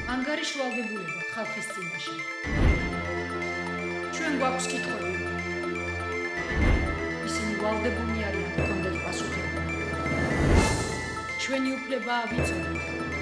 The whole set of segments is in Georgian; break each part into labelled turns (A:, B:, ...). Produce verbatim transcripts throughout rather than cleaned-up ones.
A: ანგარიშვალდებულება ხალხის წინაშე. ჩვენ გვაქვს კითხვები. ისინი ვალდებულნი არიან გქონდეთ პასუხები. ჩვენი უფლება ვიცოდეთ.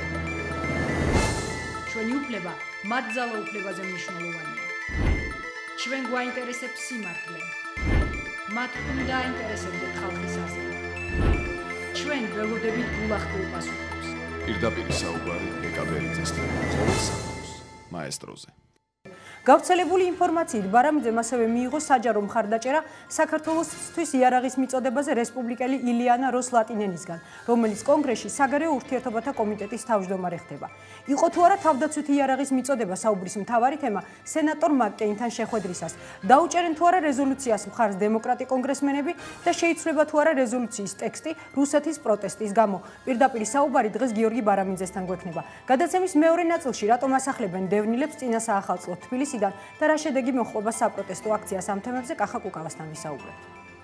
A: ჩვენი უფლება მათ ძალაუფლებაზე მნიშვნელოვანია. ჩვენ გვაინტერესებს სიმართლე. მათ უნდა აინტერესებდეთ ხალხის აზრი. ჩვენ ველოდებით გულახდილ პასუხებს.
B: პირდაპირ საუბარი ეკაბერიძესთან ყოველ საქმეს მაესტროზე.
C: გავრცელებული ინფორმაციით ბარამიძემ ასევე მიიღო საჯარო მხარდაჭერა საქართველოსთვის იარაღის მიწოდებაზე რესპუბლიკელი ილიანა როს-ლატინენისგან, რომელიც კონგრესში საგარეო ურთიერთობათა კომიტეტის თავმჯდომარე ხდება. იყო თუ არა თავდაცვითი იარაღის მიწოდება საუბრის მთავარი თემა სენატორ მაკ-კეინთან შეხვედრისას. დაუჭერენ თუ არა რეზოლუციას მხარს დემოკრატი კონგრესმენები და შეიცვლება თუ არა რეზოლუციის ტექსტი რუსეთის პროტესტის გამო. პირდაპირ საუბარი დღეს გიორგი ბარამიძესთან გვექნება. გადაცემის მეორე ნაწილში რატომ ასახლებენ დევნილებს წინა საახალწლო თბილისში და რა შედეგი მოჰყვება საპროტესტო აქციას ამ თემებზე კახა კუკავასთან ვისაუბრებთ.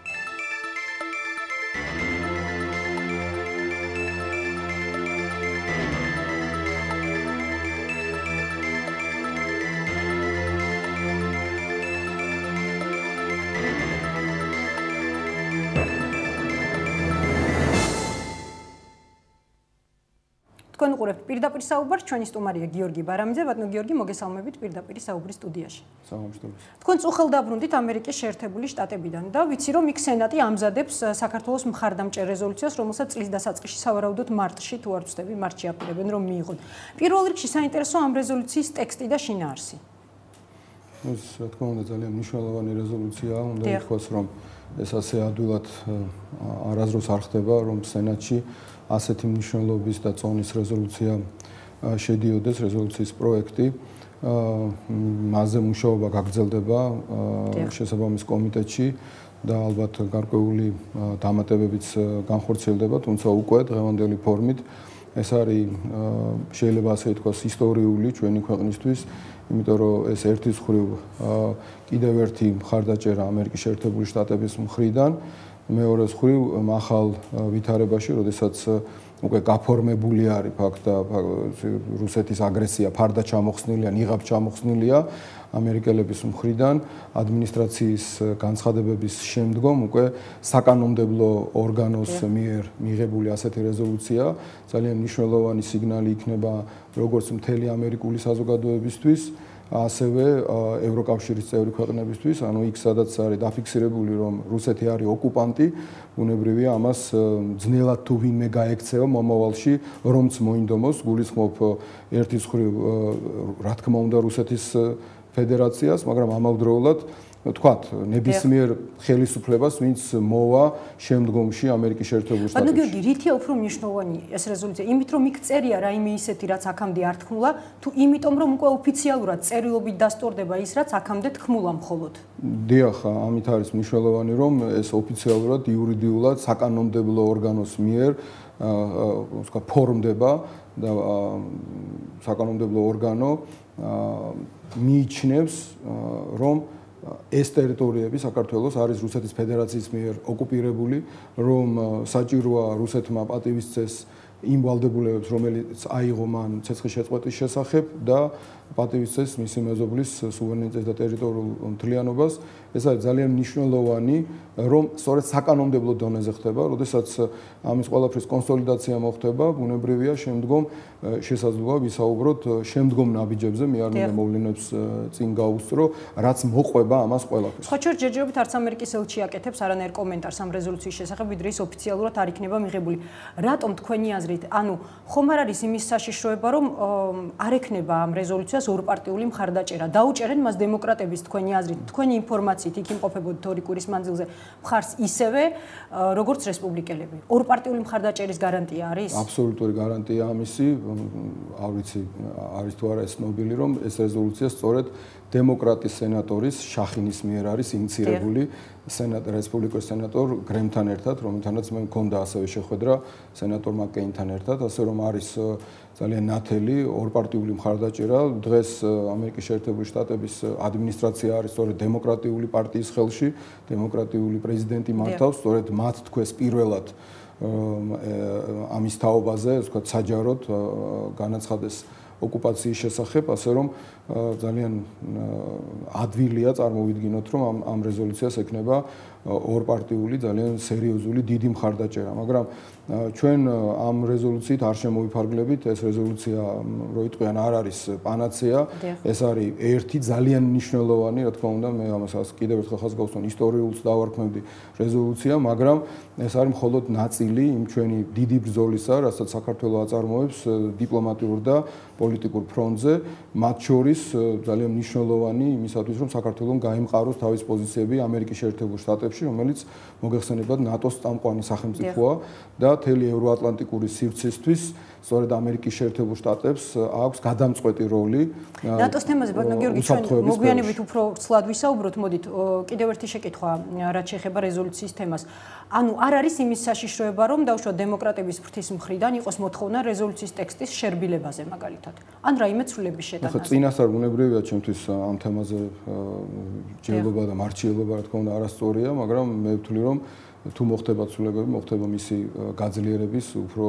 C: თქვენ უყურებთ პირდაპირ საუბარს, ჩვენი სტუმარია გიორგი ბარამიძე. ბატონო გიორგი, მოგესალმებით პირდაპირ საუბრის სტუდიაში.
D: სამომავლოდ.
C: თქვენ წუხელ დაბრუნდით ამერიკის შეერთებული შტატებიდან და ვიცი რომ იქ სენატი ამზადებს საქართველოს მხარდამჭერ რეზოლუციას, რომელსაც წლის დასაწყისში სავარაუდოდ მარტში თუ არ ვცდები, მარტში აპირებენ რომ მიიღონ. პირველ რიგში საინტერესო ამ რეზოლუციის ტექსტი და შინაარსი.
D: ეს რა თქმა უნდა ძალიან მნიშვნელოვანი რეზოლუციაა, უნდა ითქვას რომ ეს ასე ადვილად არასდროს არ ხდება, რომ სენატში ასეთი მნიშვნელობის და წონის რეზოლუცია შედიოდეს, რეზოლუციის პროექტი. მასზე მუშაობა გაგრძელდება შესაბამის კომიტეტში და ალბათ გარკვეული დამატებებიც განხორციელდება, თუმცა უკვე დღევანდელი ფორმით ეს არის შეიძლება ასე ითქვას ისტორიული ჩვენი ქვეყნისთვის, იმიტომ რომ ეს ერთის მხრივ კიდევ ერთი მხარდაჭერა ამერიკის შეერთებული შტატების მხრიდან, მეორე მხრივ მახალ ვითარებაში, როდესაც უკვე გაფორმებული არის ფაქტ და რუსეთის აგრესია ფარდად ჩამოხსნილია, ნიღაბ ჩამოხსნილია ამერიკელების მხრიდან ადმინისტრაციის განცხადებების შემდგომ უკვე საკანონმდებლო ორგანოს მიერ მიღებული ასეთი რეზოლუცია ძალიან მნიშვნელოვანი სიგნალი იქნება როგორც მთელი ამერიკული საზოგადოებისთვის, ასევე ევროკავშირის წევრი ქვეყნებისთვის, ანუ იქ სადაც არის დაფიქსირებული რომ რუსეთი არის ოკუპანტი, ბუნებრივია ამას ძნელად თუ ვინმე გაექცევა მომავალში, რომც მოინდომოს, გულისხმობ ერთის მხრივ რა თქმა უნდა რუსეთის ფედერაციას, მაგრამ ამავდროულად თქვათ, ნებისმიერ ხელისუფლებას, ვინც მოვა შემდგომში ამერიკის შეერთებულ შტატებში.
C: ბატონო გიორგი, რითია უფრო მნიშვნელოვანი ეს რეზოლუცია? იმით რომ იქ წერია რაიმე ისეთი, რაც აქამდე არ თქმულა, თუ იმიტომ რომ უკვე ოფიციალურად წერილობით დასტურდება ის, რაც აქამდე თქმულა მხოლოდ?
D: დიახ, ამით არის მნიშვნელოვანი, რომ ეს ოფიციალურად იურიდიულად საკანონმდებლო ორგანოს მიერ ვთქვა ფორმდება და საკანონმდებლო ორგანო მიიჩნევს რომ ეს ტერიტორიები საქართველოს არის რუსეთის ფედერაციის მიერ ოკუპირებული, რომ საჭიროა რუსეთმა პატივისცეს იმ ვალდებულებებს, რომელიც აიღო მან ცეცხლის შეწყვეტის შესახებ და პატივისცეს მისი მეზობლის სუვერენიტეტს და ტერიტორიულ მთლიანობას. ეს არის ძალიან მნიშვნელოვანი, რომ სწორედ საკანონმდებლო დონეზე ხდება, როდესაც ამის ყველაფრის კონსოლიდაცია მოხდება, ბუნებრივია შემდგომ შესაძლოა ვისაუბროთ შემდგომ ნაბიჯებზე, მე არ მინდა მოვლენებს წინ გავუსწრო, რაც მოყვება ამას ყველაფერს.
C: ხო, ჩვენ ჯერჯერობით არც ამერიკის ელჩი აკეთებს არანაირ კომენტარს ამ რეზოლუციის შესახებ, ვიდრე ის ოფიციალურად არ იქნება მიღებული. რატომ თქვენი აზრით, ანუ ხომ არ არის იმის საშიშროება, რომ არ ექნება ამ რეზოლუციას ორპარტიული მხარდაჭერა? დაუჭერენ მას დემოკრატების თქვენი აზრით, თქვენი ინფორმაციით იქ იმყოფებოდით ორი კვირის მანძილზე მხარს ისევე, როგორც რესპუბლიკელები. ორპარტიული მხარდაჭერის გარანტია არის?
D: აბსოლუტური გარანტია ამისი, არ ვიცი, არის თუ არა ეს ცნობილი, რომ ეს რეზოლუცია სწორედ დემოკრატის სენატორის შახინის მიერ არის ინიციირებული სენატ რესპუბლიკის სენატორ გრემთან ერთად, რომელთანაც მე მქონდა ასევე შეხვედრა სენატორ მაკ-კეინთან ერთად, ასე რომ არის ძალიან ნათელი ორპარტიული მხარდაჭერა. დღეს ამერიკის შეერთებული შტატების ადმინისტრაცია არის სწორედ დემოკრატიული პარტიის ხელში, დემოკრატიული პრეზიდენტი მართავს, სწორედ მათ თქვეს პირველად ამის თაობაზე, ასე ვთქვათ, საჯაროდ განაცხადეს ოკუპაციის შესახებ, ასე რომ ძალიან ადვილია წარმოვიდგინოთ, რომ ამ ამ რეზოლუციას ექნება ორპარტიული ძალიან სერიოზული დიდი მხარდაჭერა, მაგრამ ჩვენ ამ რეზოლუციით არ შემოვიფარგლებით, ეს რეზოლუცია რო იტყვიან არ არის პანაცეა, ეს არის ერთი ძალიან მნიშვნელოვანი, რა თქმა უნდა, მე ამასაც კიდევ ერთხელ ხაზს გავუსვამ, ისტორიულს დავარქმევდი რეზოლუცია, მაგრამ ეს არის მხოლოდ ნაწილი იმ ჩვენი დიდი ბრძოლისა, რასაც საქართველო აწარმოებს დიპლომატიურ და პოლიტიკურ ფრონტზე, მათ შორის ძალიან მნიშვნელოვანი იმისათვის, რომ საქართველოს გაიმყაროს თავის პოზიციები ამერიკის შეერთებულ შტატებში, რომელიც მოგეხსენებათ ნატოს წამყვანი სახელმწიფოა და მთელი ევროატლანტიკური სივრცისთვის სწორედ ამერიკის შეერთებულ შტატებს აქვს გადამწყვეტი როლი.
C: ნატოს თემაზე ბატონო გიორგი, ჩვენ მოგვიანებით უფრო ცლად ვისაუბროთ, მოდით კიდევ ერთი შეკითხვა, რაც შეეხება რეზოლუციის თემას. ანუ არ არის იმის საშიშროება, რომ დაუშვათ დემოკრატების ფრთის მხრიდან იყოს მოთხოვნა რეზოლუციის ტექსტის შერბილებაზე მაგალითად. ან რაიმე ცვლილების შეტანაზე.
D: ხო, წინასწარ უნებრივია ჩემთვის ამ თემაზე ჯერლობა და მარჩიელობა, რა თქმა უნდა, არასწორია, მაგრამ მე ვთვლი, რომ თუ მოხდება ცვლილებები, მოხდება მისი გაძლიერების, უფრო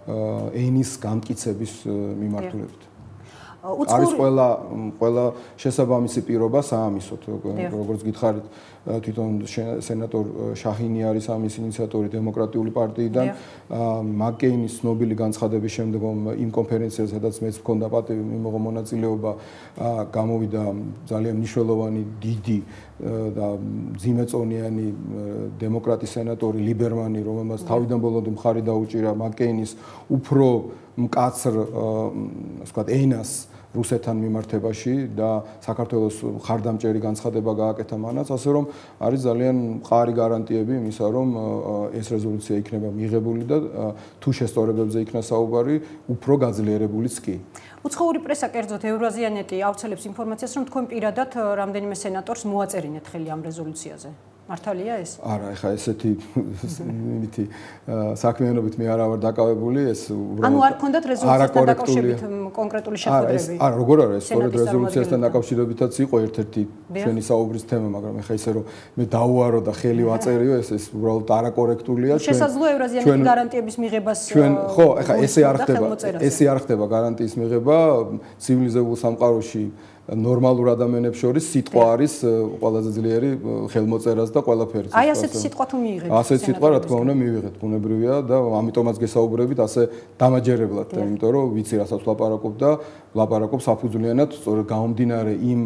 D: ენის გამტკიცების მიმართულებით. არის ყველა ყველა შესაბამისი პირობა საამისოდ, როგორც გითხარით, თვითონ სენატორ შაჰინი არის ამის ინიციატორი დემოკრატიული პარტიიდან, მაკკეინის ცნობილი განცხადების შემდეგ იმ კონფერენციაზე, სადაც მეც მქონდა პატივი მიმოღო მონაწილეობა, გამოვიდა ძალიან მნიშვნელოვანი დიდი და ძიმეწონიანი დემოკრატი სენატორი ლიბერმანი, რომელმაც თავიდან ბოლომდე მხარი დაუჭირა მაკკეინის უფრო მკაცრ, ასე ვთქვათ, ენას რუსეთთან მიმართებაში და საქართველოს ხარდამჭერი განცხადება გააკეთა მანაც, ასე რომ არის ძალიან მყარი გარანტიები იმისა, რომ ეს რეზოლუცია იქნება მიღებული და თუ შესწორებებზე იქნა საუბარი, უფრო გაძლიერებულიც კი.
C: უცხოური პრესა, კერძოდ ევრაზიანეტი, ავრცელებს ინფორმაციას, რომ თქვენ პირადად რამდენიმე სენატორს მოაწერინეთ ხელი ამ რეზოლუციაზე. მართალია ეს?
D: არა, ეხა ესეთი იმითი საქმიანობით მე არა ვარ დაკავებული, ეს
C: უბრალოდ ანუ არ გქონდათ რეზოლუციასთან დაკავშირებით კონკრეტული შეხვედრები?
D: არა, როგორ არა, ეს სწორედ რეზოლუციასთან დაკავშირებითაც იყო ერთ-ერთი ჩვენი საუბრის თემა, მაგრამ ეხა ისე რომ მე დავუარო და ხელი ვაწერიო, ეს ეს უბრალოდ არაკორექტულია.
C: ჩვენ შესაძლოა ევრაზიანეთის გარანტიების მიღებას
D: ჩვენ ხო, ეხა ესე არ ხდება, ესე არ ხდება გარანტიის მიღება ცივილიზებულ სამყაროში. ნორმალურ ადამიანებს შორის სიტყვა არის ყველაზე ძლიერი ხელმოწერას და ყველაფერს.
C: აი ასეთი სიტყვა თუ მიიღეთ.
D: ასეთი სიტყვა რა თქმა უნდა მივიღეთ, ბუნებრივია და ამიტომაც გესაუბრებით ასე დამაჯერებლად, იმიტომ რომ ვიცი რასაც ვლაპარაკობ და ვლაპარაკობ საფუძვლიანად, სწორედ გამომდინარე იმ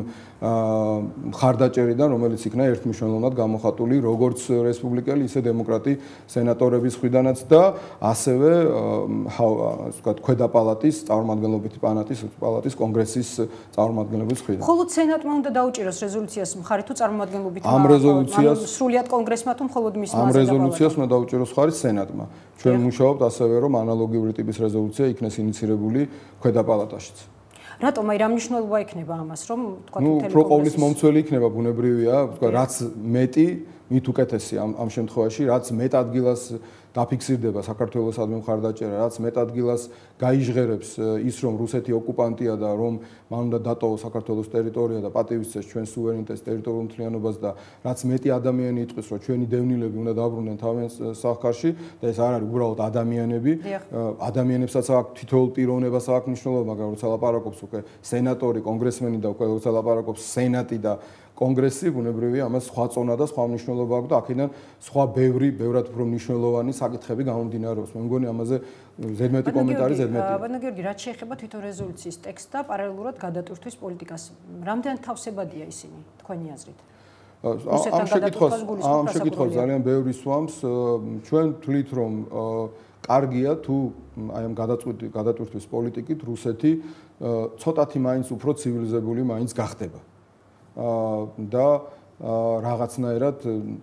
D: მხარდაჭერიდან, რომელიც იქნა ერთმნიშვნელოვნად გამოხატული როგორც რესპუბლიკელი, ისე დემოკრატი სენატორების მხრიდანაც და ასევე ასე ვთქვათ, ქვედა პალატის წარმომადგენლობითი პალატის კონგრესის წარმომადგენლების მხრიდან.
C: მხოლოდ სენატმა უნდა დაუჭიროს რეზოლუციას მხარი თუ წარმომადგენლობითი
D: ამ რეზოლუციას
C: სრულიად კონგრესმა თუ მხოლოდ მისმა
D: ამ რეზოლუციას უნდა დაუჭიროს მხარი სენატმა. ჩვენ მუშაობთ ასევე, რომ ანალოგიური ტიპის რეზოლუცია იქნეს ინიცირებული ქვედა პალატაშიც.
C: რატომ აი რა მნიშვნელობა ექნება ამას, რომ თქვა
D: თუ უფრო ყოვლის მომცველი იქნება ბუნებრივია, თქვა რაც მეტი, მით უკეთესი ამ ამ შემთხვევაში, რაც მეტ ადგილას დაფიქსირდება საქართველოსადმი მხარდაჭერა, რაც მეტ ადგილას გაიჟღერებს ის, რომ რუსეთი ოკუპანტია და რომ მან უნდა დატოვოს საქართველოს ტერიტორია და პატივისცეს ჩვენ სუვერენიტეტს, ტერიტორიულ მთლიანობას და რაც მეტი ადამიანი იტყვის, რომ ჩვენი დევნილები უნდა დაბრუნდნენ თავიანთ სახკარში და ეს არ არის უბრალოდ ადამიანები, ადამიანებსაც აქვს თითოეულ პიროვნებას აქვს მნიშვნელობა, მაგრამ როცა ლაპარაკობს უკვე სენატორი, კონგრესმენი და უკვე როცა ლაპარაკობს სენატი და კონგრესი, ბუნებრივია, ამას სხვა წონა და სხვა მნიშვნელობა აქვს და აქედან სხვა ბევრი, ბევრად უფრო მნიშვნელოვანი საკითხები გამომდინარეობს. მე მგონი ამაზე ზედმეტი კომენტარი ზედმეტი.
C: ბატონო გიორგი, რაც შეეხება თვითონ რეზოლუციის ტექსტს და პარალელურად გადატვირთვის პოლიტიკას, რამდენად თავსებადია ისინი, თქვენი აზრით?
D: ამ შეკითხვას, ამ შეკითხვას ძალიან ბევრი სვამს. ჩვენ თვლით, რომ კარგია თუ აი ამ გადატვირთვის პოლიტიკით რუსეთი ცოტათი მაინც უფრო ცივილიზებული მაინც გახდება. და რაღაცნაირად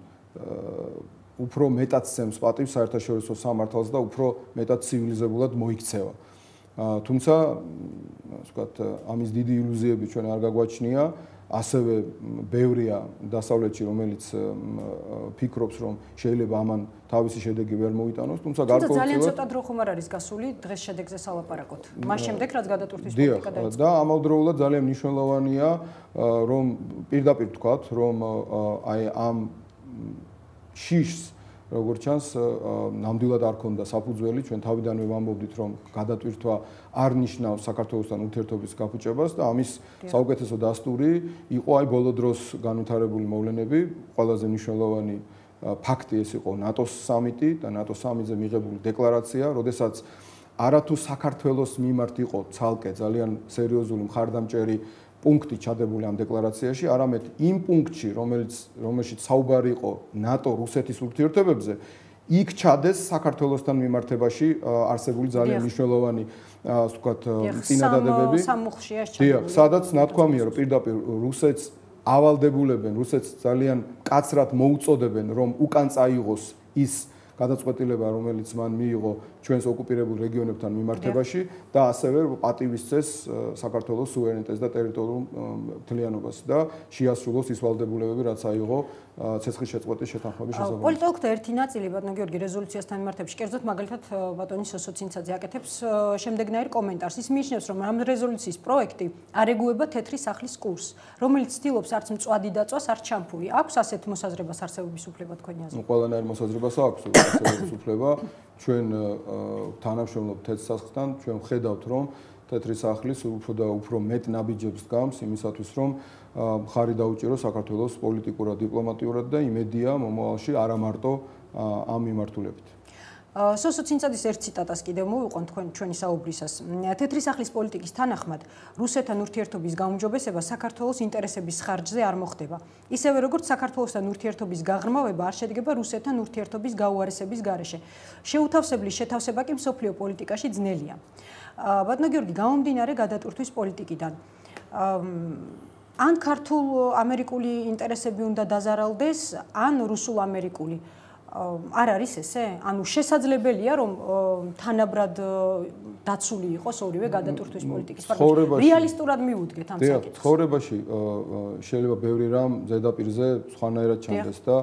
D: უფრო მეტად სცემს პატივს საერთაშორისო სამართალს და უფრო მეტად ცივილიზებულად მოიქცევა. თუმცა, ასე ვთქვათ, ამის დიდი ილუზიები ჩვენ არ გაგვაჩნია, ასევე ბევრია დასავლეთში, რომელიც ფიქრობს, რომ შეიძლება ამან თავისი შედეგი ვერ მოიტანოს, თუმცა გარკვეულწილად
C: ძალიან ცოტა დრო ხომ არ არის გასული დღეს შედეგზე სალაპარაკოთ. მას შემდეგ რაც გადატვირთვის პოლიტიკა დაიწყო.
D: და ამავდროულად ძალიან მნიშვნელოვანია, რომ პირდაპირ ვთქვათ, რომ აი ამ შიშს როგორც ჩანს, ნამდვილად არ ქონდა საფუძველი, ჩვენ თავიდანვე ვამბობდით, რომ გადატვირთვა არ ნიშნავს საქართველოსთან ურთიერთობის გაფუჭებას და ამის საუკეთესო დასტური იყო აი ბოლო დროს განვითარებული მოვლენები, ყველაზე მნიშვნელოვანი ფაქტი ეს იყო ნატოს სამიტი და ნატოს სამიტზე მიღებული დეკლარაცია, როდესაც არათუ საქართველოს მიმართ იყო ცალკე ძალიან სერიოზული მხარდამჭერი პუნქტი ჩადებული ამ დეკლარაციაში, არამედ იმ პუნქტში, რომელიც რომელშიც საუბარი იყო ნატო-რუსეთის ურთიერთობებზე, იქ ჩადეს საქართველოსთან მიმართებაში არსებული ძალიან მნიშვნელოვანი, ასე ვთქვათ, წინადადებები.
C: სამუხშია ჩადებული.
D: დიახ, სადაც ნათქვამია, რომ პირდაპირ რუსეთს ავალდებულებენ, რუსეთს ძალიან კაცრად მოუწოდებენ, რომ უკან წაიღოს ის გადაწყვეტილება, რომელიც მან მიიღო ჩვენს ოკუპირებულ რეგიონებთან მიმართებაში და ასევე პატივისცეს საქართველოს სუვერენიტეტს და ტერიტორიულ მთლიანობას და შეასრულოს ის ვალდებულებები, რაც აიღო ცეცხლის შეწყვეტის შეთანხმების შესაძლებლად.
C: პოლიტოლოგთა ერთი ნაწილი ბატონო გიორგი რეზოლუციასთან მიმართებაში, კერძოდ მაგალითად ბატონი სოსო ცინცაძე აკეთებს შემდეგნაირ კომენტარს. ის მიიჩნევს, რომ ამ რეზოლუციის პროექტი არ ეგუება თეთრი სახლის კურსს, რომელიც ცდილობს არც მწვადი დაწვას, არც ჩამფური. აქვს ასეთ მოსაზრებას არსებობის უფლება თქვენი აზრით?
D: ყველანაირ მოსაზრებას აქვს არსებობის უფლება. ჩვენ თანამშრომლობთ თეთრ სახლთან, ჩვენ ვხედავთ, რომ თეთრი სახლის უფრო და უფრო მეტ ნაბიჯებს დგამს იმისათვის, რომ მხარი დაუჭიროს საქართველოს პოლიტიკურად, დიპლომატიურად და იმედია მომავალში არა მარტო ამ მიმართულებით.
C: სოსო ცინცაძის ერთ ციტატას კიდევ მოვიყვანთ თქვენ ჩვენი საუბრისას. თეთრი სახლის პოლიტიკის თანახმად რუსეთთან ურთიერთობის გაუმჯობესება საქართველოს ინტერესების ხარჯზე არ მოხდება. ისევე როგორც საქართველოსთან ურთიერთობის გაღრმავება არ შედგება რუსეთთან ურთიერთობის გაუარესების გარეშე. შეუთავსებლის შეთავსება კი მსოფლიო პოლიტიკაში ძნელია. ბატონო გიორგი, გამომდინარე გადატვირთვის პოლიტიკიდან, ან ქართულ ამერიკული ინტერესები უნდა დაზარალდეს, ან რუსულ ამერიკული. არ არის ესე? ანუ შესაძლებელია, რომ თანაბრად დაცული იყოს ორივე გადატვირთვის პოლიტიკის ფარგლებში. რეალისტურად მივუდგეთ ამ საკითხს.
D: ცხოვრებაში შეიძლება ბევრი რამ ზედაპირზე სხვანაირად ჩანდეს და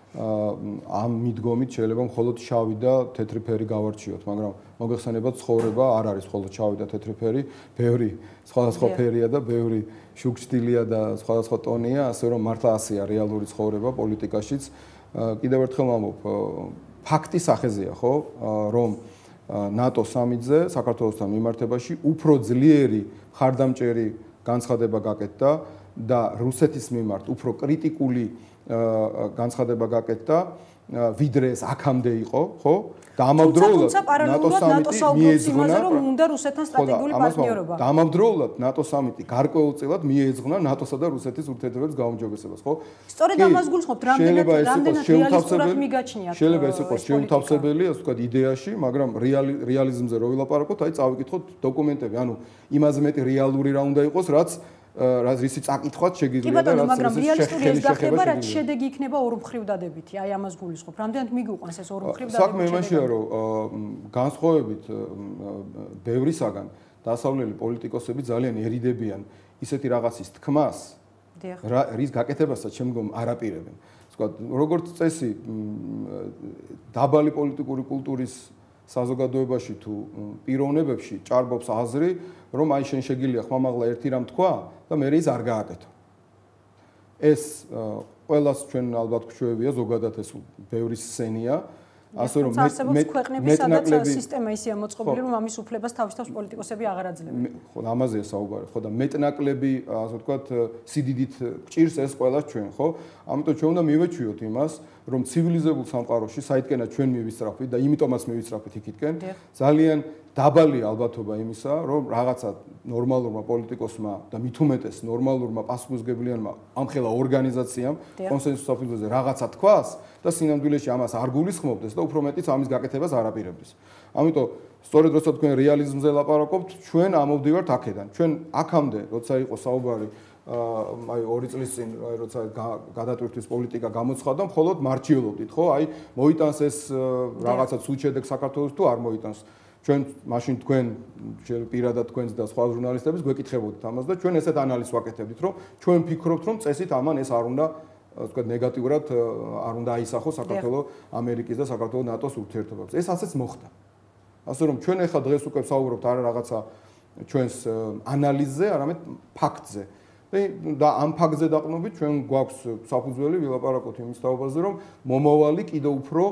D: ამ მიდგომით შეიძლება მხოლოდ შავი და თეთრი ფერი გავარჩიოთ, მაგრამ მოგეხსენებათ, ცხოვრება არ არის მხოლოდ შავი და თეთრი ფერი, ბევრი სხვადასხვა ფერია და ბევრი შუქშტილია და სხვადასხვა ტონია, ასე რომ მართლა ასეა რეალური ცხოვრება პოლიტიკაშიც. კიდევ ერთხელ ვამბობ, ფაქტის სახეზეა, ხო, რომ ნატო სამიტზე საქართველოსთან მიმართებაში უფრო ძლიერი მხარდამჭერი განცხადება გაკეთდა და რუსეთის მიმართ უფრო კრიტიკული განცხადება გაკეთდა, ვიდრე ეს აქამდე იყო, ხო? და ამავდროულად ნატო სამიტი მიეძღვნა,
C: რომ უნდა რუსეთთან სტრატეგიული პარტნიორობა.
D: და ამავდროულად ნატო სამიტი გარკვეულწილად მიეძღვნა ნატოსა და რუსეთის ურთიერთობების გაუმჯობესებას, ხო?
C: სწორედ ამას გულისხმობთ, რამდენად რამდენად რეალისტურად მიგაჩნიათ.
D: შეიძლება ეს იყოს შეუთავსებელი, ასე ვთქვათ, იდეაში, მაგრამ რეალიზმზე რო ვილაპარაკოთ, აი წავიკითხოთ დოკუმენტები, ანუ იმაზე მეტი რეალური რა უნდა იყოს, რაც რაც ისი წაკითხვაც შეგიძლია და რაც
C: მაგრამ რეალისტური ეს გახდება, რაც შედეგი იქნება ორმხრივ დადებითი. აი ამას გულისხმობ. რამდენად მიგვიყვანს ეს ორმხრივ დადებითი?
D: საქმე იმაშია, რომ განსხვავებით ბევრისაგან დასავლელი პოლიტიკოსები ძალიან ერიდებიან ისეთი რაღაცის თქმას, რის გაკეთებასაც შემდგომ არ აპირებენ. ვთქვათ, როგორც წესი დაბალი პოლიტიკური კულტურის საზოგადოებაში თუ პიროვნებებში ჭარბობს აზრი, რომ აი შენ შეგიძლია ხმამაღლა ერთი რამ თქვა და მე ის არ გააკეთო. ეს ყველას ჩვენ ალბათ გვჩვევია, ზოგადად ეს ბევრი სცენია, ასე რომ
C: მეტნაკლები სადაც სისტემა ისეა მოწყობილი, რომ ამის უფლებას თავის-თავს პოლიტიკოსები აღარ აძლევენ.
D: ხო, ამაზეა საუბარი, ხო და მეტნაკლები, ასე ვთქვათ, სიდიდით გჭირს ეს ყველას ჩვენ, ხო? ამიტომ ჩვენ უნდა მივეჩვიოთ იმას, რომ ცივილიზებულ სამყაროში, საიდკენაც ჩვენ მივისწრაფვით და იმიტომაც მივისწრაფვით იქითკენ, ძალიან დაბალი ალბათობა იმისა, რომ რაღაცა ნორმალურმა პოლიტიკოსმა და მით უმეტეს ნორმალურმა პასუხისმგებლიანმა ამხელა ორგანიზაციამ კონსენსუსის საფუძველზე რაღაცა თქვას და სინამდვილეში ამას არ გულისხმობდეს და უფრო მეტიც ამის გაკეთებას არ აპირებდეს. ამიტომ სწორედ როცა თქვენ რეალიზმზე ლაპარაკობთ, ჩვენ ამოვდივართ აქედან. ჩვენ აქამდე, როცა იყო საუბარი აი ორი წლის წინ, აი როცა გადატვირთვის პოლიტიკა გამოცხადდა, მხოლოდ მარჩიელობდით, ხო? აი მოიტანს ეს რაღაცა ცუდ შედეგს საქართველოს თუ არ მოიტანს. ჩვენ მაშინ თქვენ პირადად თქვენს და სხვა ჟურნალისტებს გვეკითხებოდით ამას და ჩვენ ესეთ ანალიზს ვაკეთებდით, რომ ჩვენ ვფიქრობთ, რომ წესით ამან ეს არ უნდა, ვთქვათ, ნეგატიურად არ უნდა აისახოს საქართველოს ამერიკის და საქართველოს ნატოს ურთიერთობებს. ეს ასეც მოხდა. ასე რომ ჩვენ ახლა დღეს უკვე ვსაუბრობთ არა რაღაცა ჩვენს ანალიზზე, არამედ ფაქტზე. და ამ ფაქტზე დაყრდნობით ჩვენ გვაქვს საფუძველი ვილაპარაკოთ იმის თაობაზე, რომ მომავალი კიდევ უფრო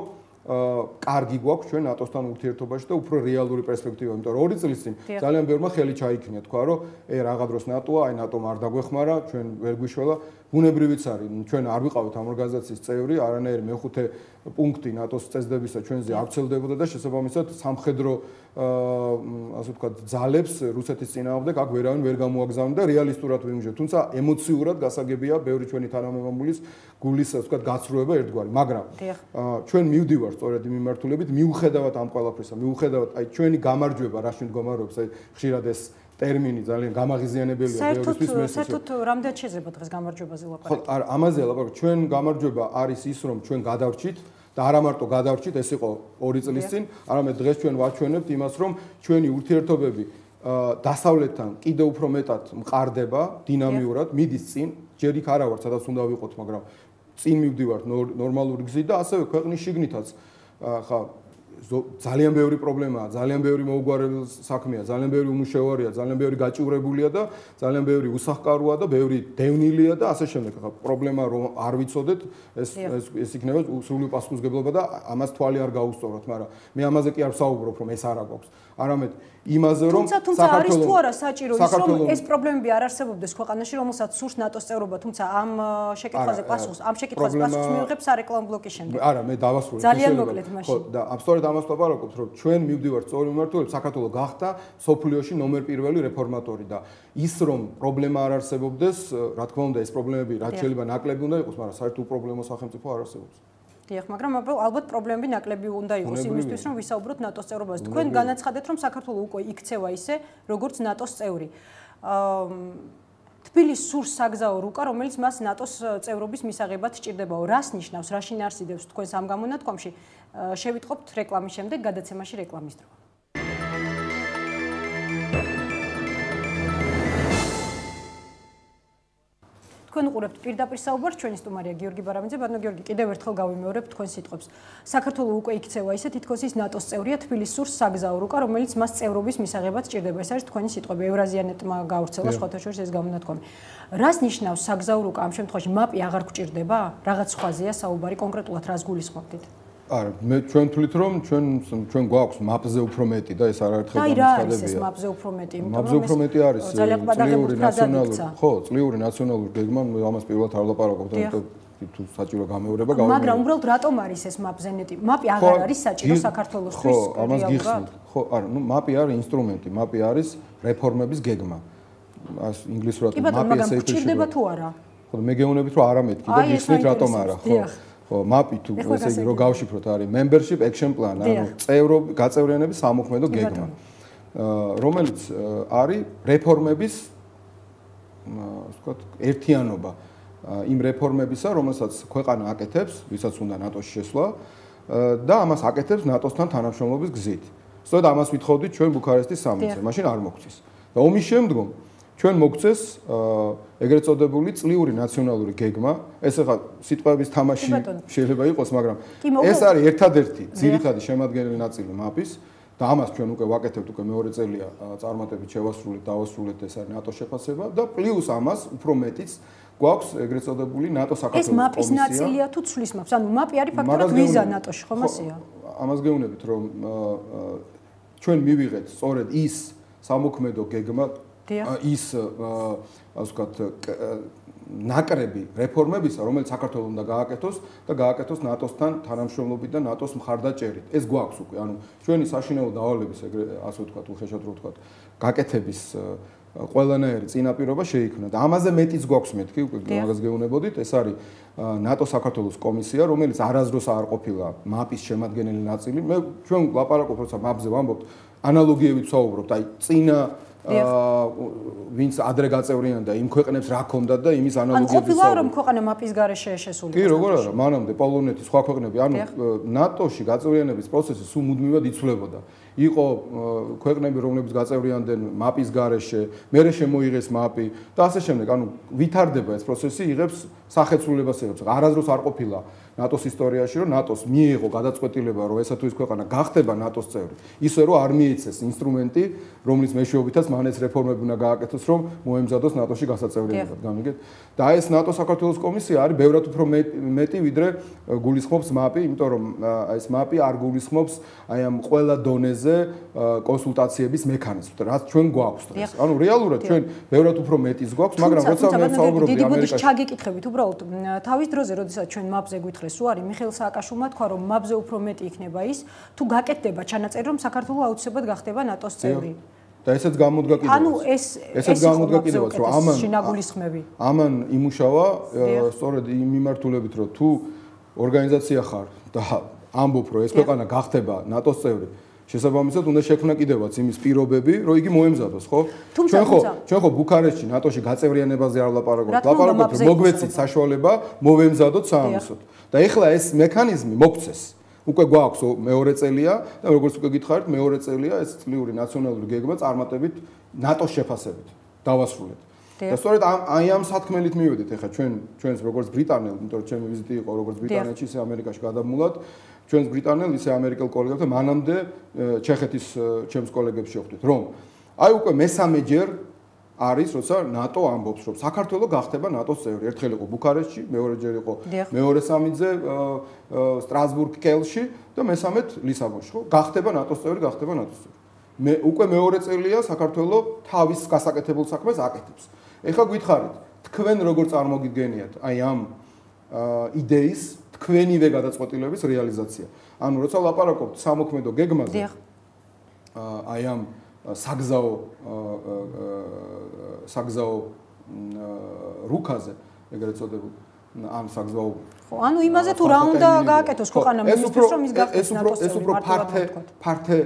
D: კარგი გვაქვს ჩვენ ნატოსთან ურთიერთობაში და უფრო რეალური პერსპექტივა, იმიტომ რომ ორი წლის წინ ძალიან ბევრმა ხელი ჩაიქნია, თქვა რომ ე რაღა დროს ნატოა, აი ნატომ არ დაგვეხმარა, ჩვენ ვერ გვიშველა. ბუნებრივიც არის, ჩვენ არ ვიყავით ამ ორგანიზაციის წევრი, არანაირი მეხუთე პუნქტი ნატოს წესდებისა ჩვენზე არ ვრცელდებოდა და შესაბამისად სამხედრო ასე ვთქვათ ძალებს რუსეთის წინააღმდეგ აქ ვერავინ ვერ გამოაგზავნდა და რეალისტურად ვიმუშავებთ. თუმცა ემოციურად გასაგებია ბევრი ჩვენი თანამემამულის გულის ასე ვთქვათ გაცრუება ერთგვარი, მაგრამ ჩვენ მივდივართ სწორედ იმ მიმართულებით, მიუხედავად ამ ყველაფრისა, მიუხედავად აი ჩვენი გამარჯვება რაში მდგომარეობს, აი ხშირად ეს ტერმინი ძალიან გამაღიზიანებელია ბევრისთვის მესმის.
C: საერთოდ რამდენად შეიძლება დღეს გამარჯვებაზე ლაპარაკი?
D: ხო, არა, ამაზე ლაპარაკი. ჩვენ გამარჯვება არის ის, რომ ჩვენ გადავრჩით და არა მარტო გადავრჩით, ეს იყო ორი წლის წინ, არამედ დღეს ჩვენ ვაჩვენებთ იმას, რომ ჩვენი ურთიერთობები დასავლეთთან კიდევ უფრო მეტად მყარდება დინამიურად, მიდის წინ, ჯერ იქ არა ვართ, სადაც უნდა ვიყოთ, მაგრამ წინ მივდივართ ნორმალური გზით და ასევე ქვეყნის შიგნითაც ხა ძალიან ბევრი პრობლემაა, ძალიან ბევრი მოუგვარებელი საქმეა, ძალიან ბევრი უმუშევარია, ძალიან ბევრი გაჭირებულია და ძალიან ბევრი უსახკაროა და ბევრი დევნილია და ასე შემდეგ. ხა პრობლემა რომ არ ვიცოდეთ, ეს ეს ეს იქნება სრული პასუხისმგებლობა და ამას თვალი არ გაუსწოროთ, მაგრამ მე ამაზე კი არ ვსაუბრობ, რომ ეს არა გვაქვს. არამედ იმაზე რომ
C: თუმცა არის თუ არა საჭირო ის რომ ეს პრობლემები არ არსებობდეს ქვეყანაში, რომელსაც სურს ნატოს წევრობა, თუმცა ამ შეკითხვაზე პასუხს, ამ შეკითხვაზე პასუხს მივიღებს სარეკლამო ბლოკის შემდეგ.
D: არა, მე დავასრულე.
C: ძალიან მოკლედ მაშინ.
D: ხო, და აბსოლუტურად ამას ვაპარაკობთ, რომ ჩვენ მივდივართ სწორი მიმართულებით, საქართველოს გახდა სოფლიოში ნომერ პირველი რეფორმატორი და ის რომ პრობლემა არ არსებობდეს, რა თქმა უნდა, ეს პრობლემები რაც შეიძლება ნაკლები უნდა იყოს, მაგრამ საერთოდ უპრობლემო სახელმწიფო არ არსებობს.
C: დიახ, მაგრამ ალბათ პრობლემები ნაკლები უნდა იყოს იმისთვის, რომ ვისაუბროთ ნატოს წევრობაზე. თქვენ განაცხადეთ, რომ საქართველოს უკვე იქცევა ისე, როგორც ნატოს წევრი. თბილისს სურს საგზაო რუკა, რომელიც მას ნატოს წევრობის მისაღებად სჭირდებაო. რას ნიშნავს, რა შინაარსიდებს თქვენს ამ გამონათქვამში? შევიტყობთ რეკლამის შემდეგ, გადაცემაში რეკლამის დრო. თქვენ უყურებთ პირდაპირ საუბარს, ჩვენი სტუმარია გიორგი ბარამიძე. ბატონო გიორგი, კიდევ ერთხელ გავიმეორებ თქვენ სიტყვებს. საქართველოს უკვე იქცევა ისე, თითქოს ის ნატოს წევრია, თბილისს სურს საგზაო რუკა, რომელიც მას წევრობის მისაღებად სჭირდება. ეს არის თქვენი სიტყვები. ევრაზიანეტმა გავრცელა სხვათა შორის ეს გამონათქვამი. რას ნიშნავს საგზაო რუკა ამ შემთხვევაში? მაპი აღარ გვჭირდება? რაღაც სხვაზეა საუბარი, კონკრეტულად რას გულისხმობთ?
D: არა, მე ჩვენ თვლით რომ ჩვენ ჩვენ გვაქვს მაპზე უფრო მეტი და ეს არაერთხელ
C: გამოცხადებია. აი რა არის ეს მაპზე უფრო მეტი?
D: მაპზე უფრო მეტი არის წლიური ნაციონალური, ხო, წლიური ნაციონალური გეგმა, ამას პირველად არ ვლაპარაკობ და თუ საჭირო გამეორება გავიმეორებ.
C: მაგრამ უბრალოდ რატომ არის ეს მაპზე მეტი? მაპი აღარ არის საჭირო საქართველოსთვის?
D: ხო, ამას გიხსნით. ხო, არა, ნუ მაპი არის ინსტრუმენტი, მაპი არის რეფორმების გეგმა. ას ინგლისურად
C: მაპი ესეა. კი ბატონო, მაგრამ გჭირდება თუ არა?
D: ხო, მე გეუბნებით რომ არა მეთქი და გიხსნით რატომ არა, ხო? ხო, მაპი თუ ესე იგი რომ გავშიფროთ არის membership action plan, ანუ წევრობ გაწევრიანების სამოქმედო გეგმა, რომელიც არის რეფორმების ასე ვთქვათ ერთიანობა იმ რეფორმებისა, რომელსაც ქვეყანა აკეთებს, ვისაც უნდა ნატოში შესვლა და ამას აკეთებს ნატოსთან თანამშრომლობის გზით. სწორედ ამას ვითხოვდით ჩვენ ბუქარესტის სამიტზე, მაშინ არ მოგწეს. და ომის შემდგომ ჩვენ მოგწეს ეგრეთ წოდებული წლიური ნაციონალური გეგმა. ეს ახლა სიტყვების თამაში შეიძლება იყოს, მაგრამ ეს არის ერთადერთი ძირითადი შემადგენელი ნაწილი მაპის და ამას ჩვენ უკვე ვაკეთებთ, უკვე მეორე წელია წარმატებით შევასრულეთ, დავასრულეთ, ეს არის ნატოს შეფასება და პლუს ამას უფრო მეტიც გვაქვს ეგრეთ წოდებული ნატო საქართველოს კომისია.
C: ეს მაპის ნაწილია თუ ცვლის მაპს? ანუ მაპი არის ფაქტობრივად ვიზა ნატოში, ხომ ასეა?
D: ამას გეუბნებით, რომ ჩვენ მივიღეთ სწორედ ის სამოქმედო გეგმა ის ასე ვთქვათ ნაკრები რეფორმებისა, რომელიც საქართველოს უნდა გააკეთოს და გააკეთოს ნატოსთან თანამშრომლობით და ნატოს მხარდაჭერით. ეს გვაქვს უკვე, ანუ ჩვენი საშინაო დავალების ასე ვთქვათ, უხეშად რო ვთქვათ, გაკეთების ყველანაირი წინაპირობა შეიქმნა და ამაზე მეტიც გვაქვს მეთქი, უკვე მაგას გეუბნებოდით, ეს არის ნატო საქართველოს კომისია, რომელიც არასდროს არ ყოფილა მაპის შემადგენელი ნაწილი. მე ჩვენ ვლაპარაკობთ, როცა მაპზე ვამბობთ, ანალოგიებით ვსაუბრობთ, აი წინა ვინც ადრე გაწევრიანდა იმ ქვეყნებს რა ქონდათ და იმის ანალოგიები
C: ვსაუბრობთ. ანუ ყოფილა რომ ქვეყანა მაპის გარეშე შესული.
D: კი, როგორ არა, მანამდე პოლონეთის სხვა ქვეყნები, ანუ ნატოში გაწევრიანების პროცესი სულ მუდმივად იცვლებოდა. იყო ქვეყნები, რომლებიც გაწევრიანდნენ მაპის გარეშე, მერე შემოიღეს მაპი და ასე შემდეგ. ანუ ვითარდება ეს პროცესი, იღებს სახეცვლილებას იღებს. არასდროს არ ყოფილა ნატოს ისტორიაში, რომ ნატოს მიიღო გადაწყვეტილება, რომ ესა თუ ის ქვეყანა გახდება ნატოს წევრი. ისე რომ არ მიეცეს ინსტრუმენტი, რომლის მეშვეობითაც მან ეს რეფორმები უნდა გააკეთოს, რომ მოემზადოს ნატოში გასაწევრიანებლად. გამიგეთ? და ეს ნატო საქართველოს კომისია არის ბევრად უფრო მეტი, ვიდრე გულისხმობს მაპი, იმიტომ რომ ეს მაპი არ გულისხმობს აი ამ ყველა დონეზე კონსულტაციების მექანიზმს, რაც ჩვენ გვაქვს დღეს. ანუ რეალურად ჩვენ ბევრად უფრო მეტის გვაქვს, მაგრამ როცა მე ვსაუბრობდი ამერიკაში,
C: ჩაგიკითხებით უბრალოდ თავის დროზე, როდესაც ჩვენ მაპზე გითხრეს, რომ არის მიხეილ სააკაშვილმა თქვა, რომ მაპზე უფრო მეტი იქნება ის, თუ გაკეთდება ჩანაწერი, რომ საქართველო აუცილებლად გახდება ნატოს წევრი.
D: და ესეც გამოდგა კიდევაც.
C: ანუ ეს
D: ესეც გამოდგა კიდევაც, რომ ამან
C: შინაგულისხმები.
D: ამან იმუშავა სწორედ იმ მიმართულებით, რომ თუ ორგანიზაცია ხარ და ამბობ, რომ ეს ქვეყანა გახდება ნატოს წევრი, შესაბამისად უნდა შექმნა კიდევაც იმის პირობები, რომ იგი მოემზადოს, ხო? ჩვენ ხო, ჩვენ ხო ბუქარესტში ნატოში გაწევრიანებაზე არ ვლაპარაკობთ, ვლაპარაკობთ, რომ მოგვეცით საშუალება მოვემზადოთ საამისოდ. და ეხლა ეს მექანიზმი მოგცეს. უკვე გვაქვს მეორე წელია და როგორც უკვე გითხარით, მეორე წელია ეს წლიური ნაციონალური გეგმა წარმატებით ნატოს შეფასებით დავასრულეთ. და სწორედ აი ამ სათქმელით მივედით ეხლა ჩვენ ჩვენს როგორც ბრიტანელ, იმიტომ რომ ჩემი ვიზიტი იყო როგორც ბრიტანეთში, ისე ამერიკაში გადამულად, ჩვენს ბრიტანელ, ისე ამერიკელ კოლეგებთან მანამდე ჩეხეთის ჩემს კოლეგებს შევხვდით, რომ აი უკვე მესამეჯერ არის, როცა ნატო ამბობს, რომ საქართველო გახდება ნატოს წევრი. ერთხელ იყო ბუქარესტში, მეორეჯერ იყო მეორე სამიძე სტრასბურგ კელში და მესამედ ლისაბონში, ხო? გახდება ნატოს წევრი, გახდება ნატოს წევრი. მე უკვე მეორე წელია საქართველო თავის გასაკეთებელ საქმეს აკეთებს. ეხლა გითხარით, თქვენ როგორ წარმოგიდგენიათ აი ამ იდეის თქვენივე გადაწყვეტილების რეალიზაცია. ანუ როცა ლაპარაკობთ სამოქმედო გეგმაზე, აი ამ საგზაო საგზაო რუკაზე, ეგრეთ წოდებულ ამ საგზაო
C: ხო, ანუ იმაზე თუ რა უნდა გააკეთოს ქვეყანა მინისტრს, რომ ის გახდეს ნატოს წევრი,
D: ეს უფრო ფართე ფართე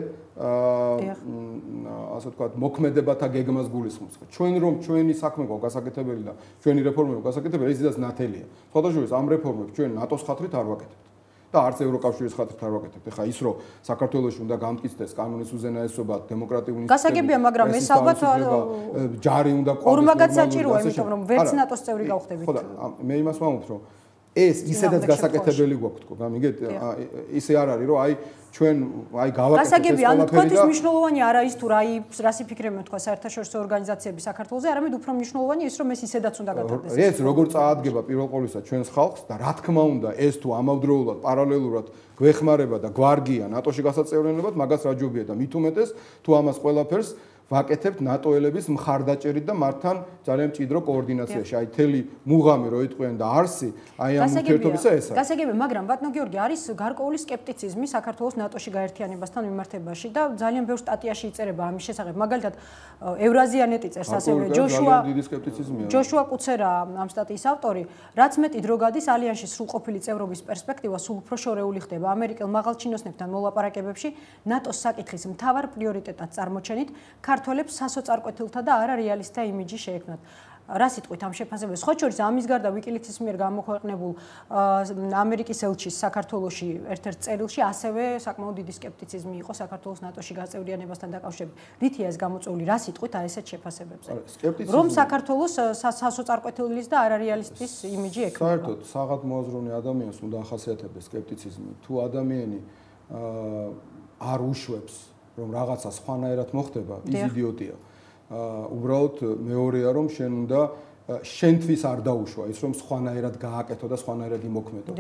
D: ასე ვთქვათ, მოქმედებათა გეგმას გულისხმობს. ჩვენ რომ ჩვენი საქმე გვაქვს გასაკეთებელი და ჩვენი რეფორმები გასაკეთებელი, ეს ძირას ნათელია. სხვადასხვა ამ რეფორმებს ჩვენ ნატოს ხათრით არ ვაკეთებთ. და არც ევროკავშირის ხათრით არ ვაკეთებთ. ეხლა ის რომ საქართველოში უნდა გამტკიცდეს კანონის უზენაესობა, დემოკრატიული
C: გასაგებია, მაგრამ ეს ალბათ
D: ჯარი უნდა
C: ყავდეს. ორმაგაც საჭიროა, იმიტომ რომ ვერც ნატოს წევრი გავხდებით.
D: ხო და მე იმას ვამბობ, რომ ეს ისედაც გასაკეთებელი გვაქვს თქო, გამიგეთ? ისე არ არის, რომ აი ჩვენ აი გავაკეთეთ ეს ყველაფერი და
C: გასაგებია, ანუ თქვენთვის მნიშვნელოვანი არ არის თუ რა რას იფიქრებენ თქვა საერთაშორისო ორგანიზაციები საქართველოზე, არამედ უფრო მნიშვნელოვანია ის, რომ ეს ისედაც უნდა გატარდეს.
D: ეს როგორ წაადგება პირველ ყოვლისა ჩვენს ხალხს და რა თქმა უნდა, ეს თუ ამავდროულად პარალელურად გვეხმარება და გვარგია ნატოში გასაწევრიანებლად, მაგას რაჯობია და მით უმეტეს თუ ამას ყველაფერს ვაკეთებთ ნატოელების მხარდაჭერით და მართთან ძალიან მჭიდრო კოორდინაციაში. აი თელი მუღამი რო იტყვიან და არსი, აი ამ ურთიერთობისა ეს არის.
C: გასაგებია, მაგრამ ბატონო გიორგი, არის გარკვეული სკეპტიციზმი საქართველოს ნატოში გაერთიანებასთან მიმართებაში და ძალიან ბევრ სტატიაში იწერება ამის შესახებ. მაგალითად, ევრაზიანეტი წერს ასევე ჯოშუა ჯოშუა კუცერა ამ სტატიის ავტორი, რაც მეტი დრო გადის ალიანსში სრულყოფილი წევრობის პერსპექტივა სულ უფრო შორეული ხდება. ამერიკელ მაღალჩინოსნებთან მოლაპარაკებებში ნატოს საკითხის მთავარ პრიორიტეტად წარმოჩენით ქართველებს სასოწარკვეთილთა და არარეალისტთა იმიჯი შეექმნათ. რა სიტყვით ამ შეფასებებს? ხო შორის ამის გარდა ვიკილიქსის მიერ გამოქვეყნებულ ამერიკის ელჩის საქართველოში ერთ-ერთ წერილში ასევე საკმაოდ დიდი სკეპტიციზმი იყო საქართველოს ნატოში გაწევრიანებასთან დაკავშირებით. რითია ეს გამოწვეული? რა სიტყვით არ ესეთ შეფასებებზე? რომ საქართველოს სასოწარკვეთილის და არარეალისტის იმიჯი ექმნება.
D: საერთოდ საღად მოაზროვნე ადამიანს უნდა ახასიათებდეს სკეპტიციზმი. თუ ადამიანი არ უშვებს რომ რაღაცა სხვანაირად მოხდება, ის იდიოტია. უბრალოდ მეორეა რომ შენ უნდა შენთვის არ დაუშვა ის რომ სხვანაირად გააკეთო და სხვანაირად იმოქმედო.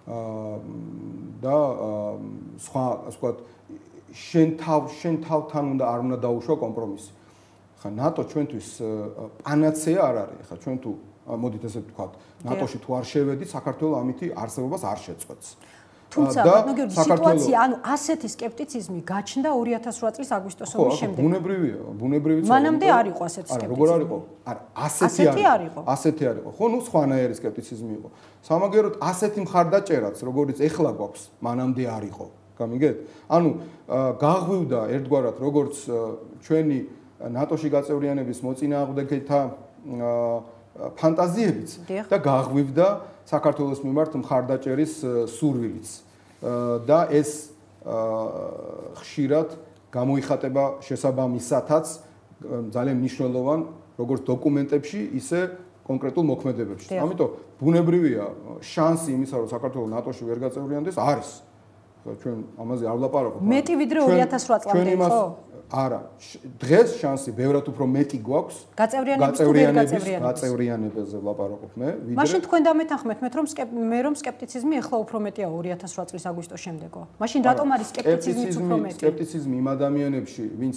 D: და სხვა ასე ვთქვათ შენ თავ შენ თავთან უნდა არ უნდა დაუშვა კომპრომისი. ხა ნატო ჩვენთვის პანაცეა არ არის. ხა ჩვენ თუ მოდით ესე ვთქვათ, ნატოში თუ არ შევედით, საქართველოს ამითი არსებობას არ შეწყვეტს.
C: თუმცა ბატონო გიორგი, სიტუაცია, ანუ ასეთი სკეპტიციზმი გაჩნდა ორი ათას რვა წლის აგვისტოს ომის შემდეგ.
D: ხო, ბუნებრივია, ბუნებრივია.
C: მანამდე არ იყო ასეთი სკეპტიციზმი.
D: როგორ არ იყო? არა, ასეთი არ იყო. ასეთი არ იყო. ხო, ნუ სხვანაირი სკეპტიციზმი იყო. სამაგეროდ ასეთი მხარდაჭერაც, როგორც ეხლა გვაქვს, მანამდე არ იყო. გამიგეთ? ანუ გაღვივდა ერთგვარად როგორც ჩვენი ნატოში გაწევრიანების მოწინააღმდეგეთა ფანტაზიებიც და გაღვივდა საქართველოს მიმართ მხარდაჭერის სურვილიც და ეს ხშირად გამოიხატება შესაბამისათაც ძალიან მნიშვნელოვან როგორც დოკუმენტებში, ისე კონკრეტულ მოქმედებებში. ამიტომ ბუნებრივია შანსი იმისა, რომ საქართველოს ნატოში ვერ გაწევრიანდეს, არის. ჩვენ ამაზე არ ვლაპარაკობთ.
C: მეტი ვიდრე ორი ათას რვა წლამდე იყო?
D: არა, დღეს შანსი ბევრად უფრო მეტი გვაქვს
C: გაწევრიანების
D: გაწევრიანებაზე ვლაპარაკობ მე.
C: მაშინ თქვენ დამეთანხმეთ მე რომ მე რომ სკეპტიციზმი ახლა უფრო მეტია ორი ათას რვა წლის აგვისტოს შემდეგო. მაშინ რატომ არის სკეპტიციზმი უფრო მეტი?
D: სკეპტიციზმი იმ ადამიანებში, ვინც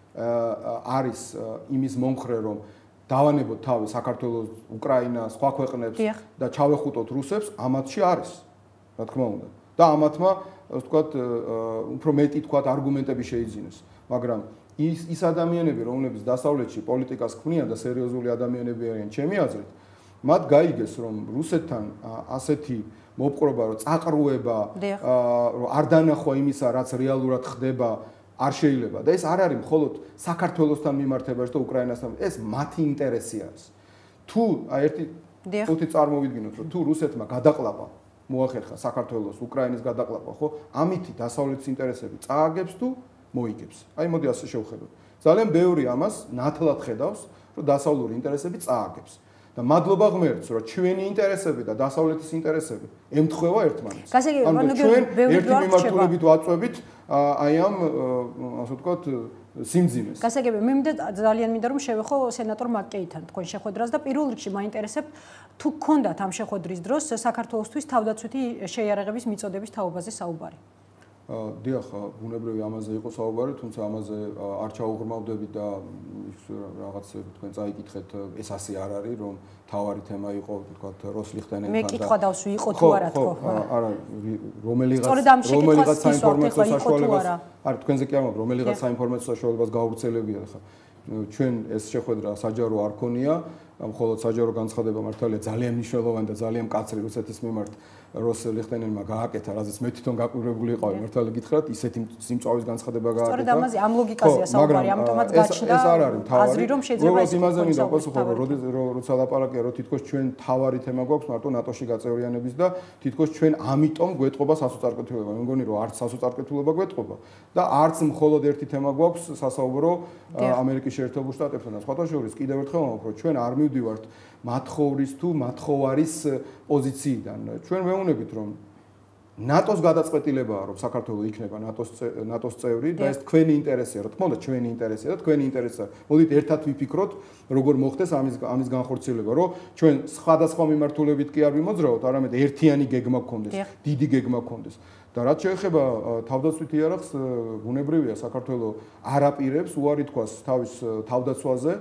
D: არის იმის მომხრე, რომ დავანებოთ თავი საქართველოს, უკრაინას, სხვა ქვეყნებს და ჩავეხუტოთ რუსებს, ამათში არის, რა თქმა უნდა. და ამათმა, ასე ვთქვათ, უფრო მეტი თქვათ არგუმენტები შეიძინეს. მაგრამ ის ის ადამიანები, რომლებიც დასავლეთში პოლიტიკას ქმნიან და სერიოზული ადამიანები არიან, ჩემი აზრით, მათ გაიგეს, რომ რუსეთთან ასეთი მოპყრობა, რომ წაყრუება, რომ არ დანახვა იმისა, რაც რეალურად ხდება, არ შეიძლება და ეს არ არის მხოლოდ საქართველოსთან მიმართებაში და უკრაინასთან, ეს მათი ინტერესი არის. თუ აი ერთი ხუთი წარმოვიდგინოთ, რომ თუ რუსეთმა გადაყლაპა მოახერხა საქართველოს, უკრაინის გადაყლაპა, ხო? ამითი დასავლეთის ინტერესები წააგებს თუ მოიგებს. აი მოდი ასე შევხედოთ. ძალიან ბევრი ამას ნათლად ხედავს, რომ დასავლური ინტერესები წააგებს. და მადლობა ღმერთს, რომ ჩვენი ინტერესები და დასავლეთის ინტერესები ემთხვევა ერთმანეთს. ანუ ჩვენ ერთი მიმართულებით ვაწვევით აი ამ ასე ვთქვათ სიმძიმეს.
C: გასაგები, მე მინდა ძალიან მინდა რომ შევეხო სენატორ მაკკეითან თქვენ შეხვედრას და პირველ რიგში მაინტერესებთ თუ გქონდათ ამ შეხვედრის დროს საქართველოსთვის თავდაცვითი შეიარაღების მიწოდების თაობაზე საუბარი.
D: დიახ, ბუნებრივი ამაზე იყო საუბარი, თუმცა ამაზე არ ჩაუღრმავდები და რაღაცები თქვენ წაიკითხეთ, ეს ასე არ არის, რომ თავარი თემა იყო, თქვათ, როს ლიხტენენთან და
C: მე კითხვა დავსვი, იყო თუ არა თქო.
D: არა, რომელიღაც რომელიღაც საინფორმაციო საშუალებას, არა, თქვენზე კი ამბობ, რომელიღაც საინფორმაციო საშუალებას გაუგრძელებია ხა. ჩვენ ეს შეხვედრა საჯარო არ ქონია, მხოლოდ საჯარო განცხადება მართალია ძალიან მნიშვნელოვანი და ძალიან მკაცრი რუსეთის მიმართ როს ლიხტენენმა გააკეთა, რაზეც მე თვითონ გაკვირვებული ვიყავი, მართალი გითხრათ, ისეთი სიმწავის განცხადება გააკეთა.
C: სწორედ ამაზე ამ ლოგიკაზეა საუბარი, ამიტომაც გაჩნდა აზრი, რომ შეიძლება
D: ეს იმაზე მინდა პასუხობ, როცა ლაპარაკია, რომ თითქოს ჩვენ თავარი თემა გვაქვს მარტო ნატოში გაწევრიანების და თითქოს ჩვენ ამიტომ გვეტყობა სასოწარკვეთილობა. მე მგონი, რომ არც სასოწარკვეთილობა გვეტყობა და არც მხოლოდ ერთი თემა გვაქვს სასაუბრო ამერიკის შეერთებულ შტატებთან და სხვათა შორის კიდევ ერთხელ ვამბობ, რომ ჩვენ არ მივდივართ მათხოვრის თუ მათხოვარის პოზიციიდან. ჩვენ ვეუბნებით, რომ ნატოს გადაწყვეტილებაა, რომ საქართველოს იქნება ნატოს ნატოს წევრი და ეს თქვენი ინტერესია, რა თქმა უნდა, ჩვენი ინტერესია და თქვენი ინტერესია. მოდით ერთად ვიფიქროთ, როგორ მოხდეს ამის ამის განხორციელება, რომ ჩვენ სხვადასხვა მიმართულებით კი არ ვიმოძრაოთ, არამედ ერთიანი გეგმა გქონდეს, დიდი გეგმა გქონდეს. და რაც შეეხება თავდაცვით იარაღს, ბუნებრივია, საქართველოს არ აპირებს უარი თქვას თავის თავდაცვაზე.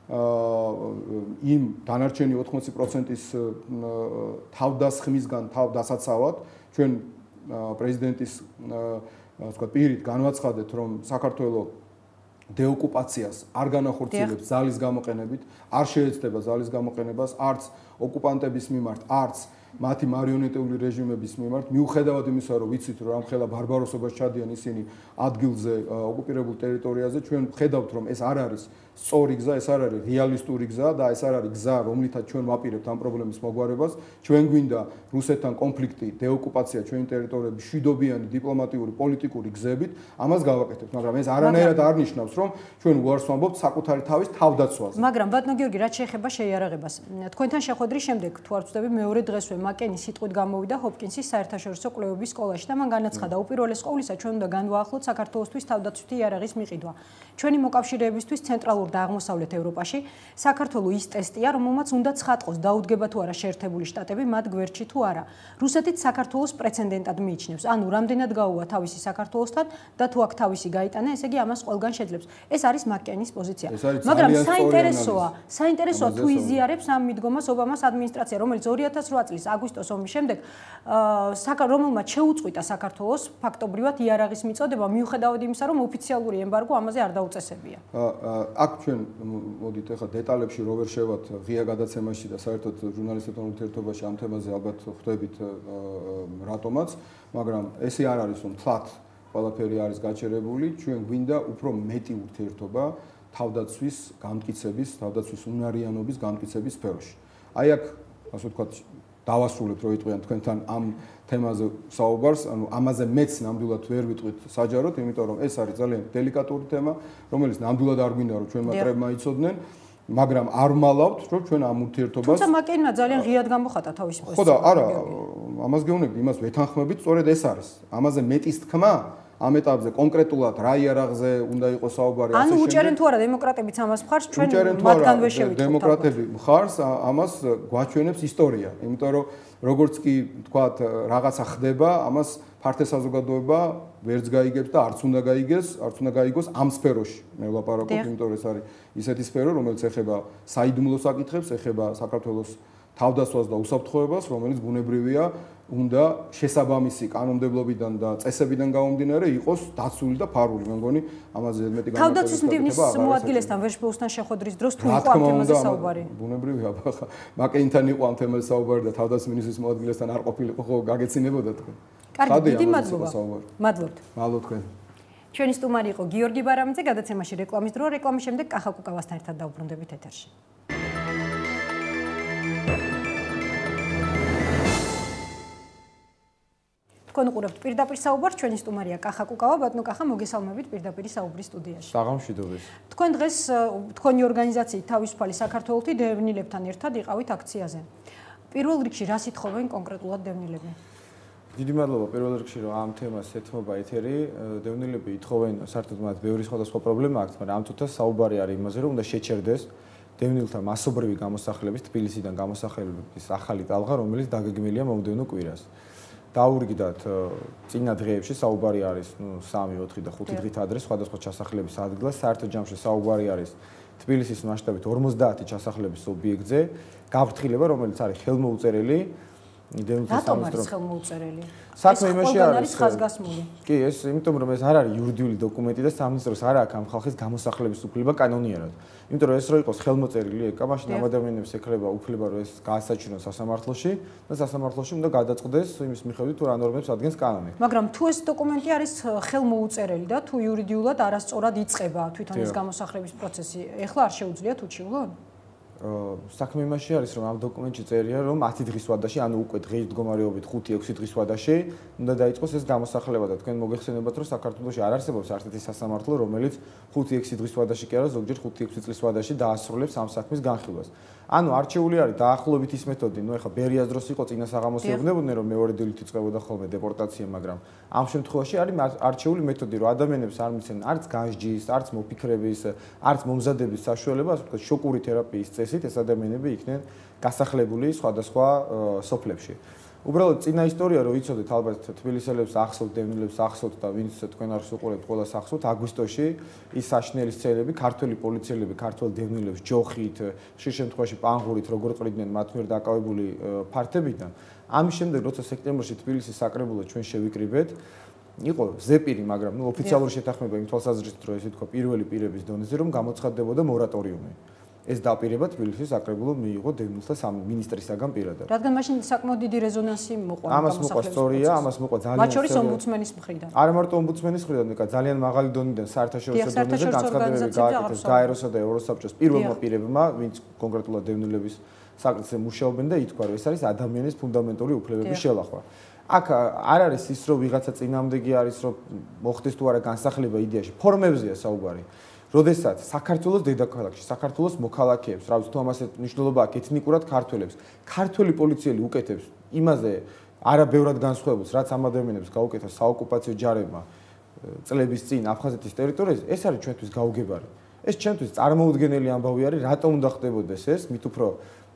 D: იმ დანარჩენი ოთხმოცი პროცენტის თავდასხმისგან თავდასაცავად ჩვენ პრეზიდენტის ასე ვთქვათ პირით განვაცხადეთ, რომ საქართველოს დეოკუპაციას არ განახორციელებს ძალის გამოყენებით, არ შეეცდება ძალის გამოყენებას არც ოკუპანტების მიმართ, არც მათი მარიონეტული რეჟიმების მიმართ, მიუხედავად იმისა, რომ ვიცით, რომ ამხელა ბარბაროსობას ჩადიან ისინი ადგილზე, ოკუპირებულ ტერიტორიაზე, ჩვენ ხედავთ, რომ ეს არ არის სწორი გზა, ეს არ არის რეალისტური გზა და ეს არ არის გზა, რომლითაც ჩვენ ვაპირებთ ამ პრობლემის მოგვარებას. ჩვენ გვინდა რუსეთთან კონფლიქტი, დეოკუპაცია ჩვენი ტერიტორიების მშვიდობიანი დიპლომატიური, პოლიტიკური გზებით, ამას გავაკეთებთ, მაგრამ ეს არანაირად არ ნიშნავს, რომ ჩვენ უარს ვამბობთ საკუთარი თავის თავდაცვაზე.
C: მაგრამ ბატონო გიორგი, რაც შეეხება შეიარაღებას, თქვენთან შეხვედრის შემდეგ, თუ არ ვწდები, მეორე დღესვე მაკენი სიტყვით გამოვიდა ჰოპკინსის საერთაშორისო კვლევების სკოლაში და მან განაცხადა, უპირველეს ყოვლისა ჩვენ უნდა განვაახლოთ საქართველოსთვის თავდაცვითი იარაღის მიყიდვა. ჩვენი მოკავშირეებისთვის ცენტრალურ და აღმოსავლეთ ევროპაში საქართველოს ის ტესტია, რომელმაც უნდა ცხადყოს, დაუდგება თუ არა შეერთებული შტატები მათ გვერდში თუ არა. რუსეთიც საქართველოს პრეცედენტად მიიჩნევს, ანუ რამდენად გაუვა თავისი საქართველოსთან და თუ აქ თავისი გაიტანა, ესე იგი ამას ყველგან შეძლებს. ეს არის მაკენის პოზიცია. მაგრამ საინტერესოა, საინტერესოა თუ იზიარებს ამ მიდგომას ობამას ადმინისტრაცია, რომელიც ორი ათას რვა წლის აგვისტოს ომის შემდეგ რომელმაც შეუწყვიტა საქართველოს ფაქტობრივად იარაღის მიწოდება, მიუხედავად იმისა, რომ ოფიციალური ემბარგო ამაზე არ დაუწესებია.
D: აქ ჩვენ მოდით ახლა დეტალებში რო ვერ შევათ ღია გადაცემაში და საერთოდ ჟურნალისტებთან ურთიერთობაში ამ თემაზე ალბათ ხვდებით რატომაც, მაგრამ ესე არ არის, რომ თლათ ყველაფერი არის გაჩერებული, ჩვენ გვინდა უფრო მეტი ურთიერთობა თავდაცვის გამტკიცების, თავდაცვის უნარიანობის გამტკიცების სფეროში. აი აქ ასე ვთქვათ დავასრულებთ რო იტყვიან თქვენთან ამ თემაზე საუბარს, ანუ ამაზე მეც ნამდვილად ვერ ვიტყვით საჯაროდ, იმიტომ რომ ეს არის ძალიან დელიკატური თემა, რომელიც ნამდვილად არ გვინდა რომ ჩვენ მატრებმა იცოდნენ. მაგრამ არ ვალავთ რომ ჩვენ ამ ურთიერთობას
C: თუმცა მაკერინმა ძალიან ღიად გამოხატა თავისი პოზიცია.
D: ხო და არა, ამას გეუბნები, იმას ვეთანხმებით, სწორედ ეს არის. ამაზე მეტის თქმა ამ ეტაპზე კონკრეტულად რა იარაღზე უნდა იყოს საუბარი
C: ასე შემდეგ. ანუ უჭერენ თუ არა დემოკრატებიც ამას მხარს, ჩვენ მათგან ვერ შევიტყვით.
D: დემოკრატები მხარს ამას გვაჩვენებს ისტორია, იმიტომ რომ როგორც კი თქვათ რაღაცა ხდება, ამას ფართე საზოგადოება ვერც გაიგებს და არც უნდა გაიგეს, არც უნდა გაიგოს ამ სფეროში. მე ვლაპარაკობ, იმიტომ რომ ეს არის ისეთი სფერო, რომელიც ეხება საიდუმლო საკითხებს, ეხება საქართველოს თავდასხმას და უსაფრთხოებას, რომელიც ბუნებრივია, უნდა შესაბამისი კანონმდებლობიდან და წესებიდან გამომდინარე იყოს დაცული და ფარული. მე მგონი ამაზე მეტი განმარტება.
C: თავდაცვის მდივნის მოადგილესთან ვერშბოუსთან შეხვედრის დროს თუ იყო ამ თემაზე საუბარი?
D: ბუნებრივია, ხა მაკერინთან იყო ამ თემაზე საუბარი და თავდაცვის მინისტრის მოადგილესთან არ ყოფილიყო, ხო გაგეცინებოდა თქვენ. კარგი, დიდი მადლობა.
C: მადლობთ.
D: მადლობთ თქვენ.
C: ჩვენი სტუმარი იყო გიორგი ბარამიძე, გადაცემაში რეკლამის დრო, რეკლამის შემდეგ კახა კუკავასთან ერთად დავუბრუნდებით ეთერში. თქვენ უყურებთ პირდაპირ საუბარს, ჩვენი სტუმარია კახა კუკავა, ბატონო კახა, მოგესალმებით პირდაპირ საუბრის სტუდიაში.
E: საღამშვიდობის.
C: თქვენ დღეს თქვენი ორგანიზაციით თავისუფალი საქართველოთი დევნილებთან ერთად იყავით აქციაზე. პირველ რიგში რა სიტყვენ კონკრეტულად დევნილები?
E: დიდი მადლობა პირველ რიგში რომ ამ თემას ეთმობა ეთერი. დევნილები ითხოვენ საერთოდ მათ ბევრი სხვადასხვა პრობლემა აქვს, მაგრამ ამ თვითონ საუბარი არის იმაზე, რომ უნდა შეჩერდეს დევნილთა მასობრივი გამოსახლების, თბილისიდან გამოსახლების ახალი ტალღა, რომელიც დაგეგმილია მომდევნო კვირას. დაურიგდათ წინა დღეებში საუბარი არის, ნუ სამი, ოთხი და ხუთი დღით ადრე სხვადასხვა ჩასახლების ადგილას, საერთო ჯამში საუბარი არის თბილისის მასშტაბით ორმოცდაათი ჩასახლების ობიექტზე, გაფრთხილება, რომელიც არის ხელმოუწერელი
C: რატომ არის ხელმოუწერელი?
E: საქმე იმაში არის
C: ხაზგასმული.
E: კი, ეს იმიტომ რომ ეს არ არის იურიდიული დოკუმენტი და სამინისტროს არ აქვს ამ ხალხის გამოსახლების უფლება კანონიერად. იმიტომ რომ ეს რო იყოს ხელმოწერილი ეკა, მაშინ ამ ადამიანებს ექნება უფლება რომ ეს გაასაჩინოს სასამართლოში და სასამართლოში უნდა გადაწყდეს იმის მიხედვით თუ რა ნორმებს ადგენს კანონი.
C: მაგრამ თუ ეს დოკუმენტი არის ხელმოუწერელი და თუ იურიდიულად არასწორად იწყება თვითონ ეს გამოსახლების პროცესი, ეხლა არ შეუძლიათ უჩივლონ?
E: საქმე იმაში არის რომ ამ დოკუმენტში წერია რომ ათი დღის ვადაში, ანუ უკვე დღის მდგომარეობით ხუთი ექვსი დღის ვადაში უნდა დაიწყოს ეს გამოსახლება და თქვენ მოგეხსენებათ რომ საქართველოში არ არსებობს არც ერთი სასამართლო რომელიც ხუთი ექვსი დღის ვადაში კი არა ზოგჯერ ხუთი ექვსი წლის ვადაში დაასრულებს ამ საქმის განხილვას. ანუ არჩეული არის დაახლოებით ის მეთოდი, ნუ ეხლა ბერიას დროს იყო წინა საღამოს ეუბნებოდნენ რომ მეორე დილით იწყებოდა ხოლმე დეპორტაცია, მაგრამ ამ შემთხვევაში არის არჩეული მეთოდი რომ ადამიანებს არ მიცენ არც განსჯის, არც მოფიქრების, არც მომზადების საშუალება, ასე ვთქვათ, შოკური თერაპიის წესით ეს ადამიანები იქნენ გასახლებული სხვადასხვა სოფლებში. უბრალოდ წინა ისტორია რო იცოდეთ ალბათ თბილისელებს ახსოვთ, დევნილებს ახსოვთ და ვინც თქვენ არს უყურებთ, ყველას ახსოვთ აგვისტოში ის საშნელი სცენები, ქართველი პოლიციელები ქართველ დევნილებს ჯოხით, ხშირ შემთხვევაში პანღურით როგორ ყრიდნენ მათ მიერ დაკავებული ფართებიდან. ამის შემდეგ როცა სექტემბერში თბილისის საკრებულო ჩვენ შევიკრიბეთ, იყო ზეპირი, მაგრამ ნუ ოფიციალური შეთანხმება იმ თვალსაზრისით რომ ესე თქვა პირველი პირების დონეზე რომ გამოცხადდებოდა მორატორიუმი. ეს დაპირება თბილისის საკრებულო მიიღო დევნილთა სამინისტრისაგან პირადად.
C: რადგან მაშინ საკმაოდ დიდი რეზონანსი მოყვა
E: ამას მოყვა სწორია, ამას მოყვა ძალიან
C: მათ შორის ომბუდსმენის მხრიდან.
E: არა მარტო ომბუდსმენის მხრიდან, ნიკა ძალიან მაღალი დონიდან საერთაშორისო დონეზე განცხადებები გააკეთეს გაეროსა და ევროსაბჭოს პირველმა პირებმა, ვინც კონკრეტულად დევნილების საკითხზე მუშაობენ და ითქვა, რომ ეს არის ადამიანის ფუნდამენტური უფლებების შელახვა. აქ არ არის ის, რომ ვიღაცა წინამდეგი არის, რომ მოხდეს თუ არა განსახლება იდეაში, ფორმებზეა საუბარი. როდესაც საქართველოს დედაქალაქში, საქართველოს მოქალაქეებს, რა ვიცი თუ ამას მნიშვნელობა აქვს ეთნიკურად ქართველებს, ქართველი პოლიციელი უკეთებს იმაზე არაბევრად განსხვავებულს, რაც ამ ადამიანებს გაუკეთა საოკუპაციო ჯარებმა წლების წინ აფხაზეთის ტერიტორიაზე, ეს არის ჩვენთვის გაუგებარი. ეს ჩვენთვის წარმოუდგენელი ამბავი არის, რატომ უნდა ხდებოდეს ეს, მით უფრო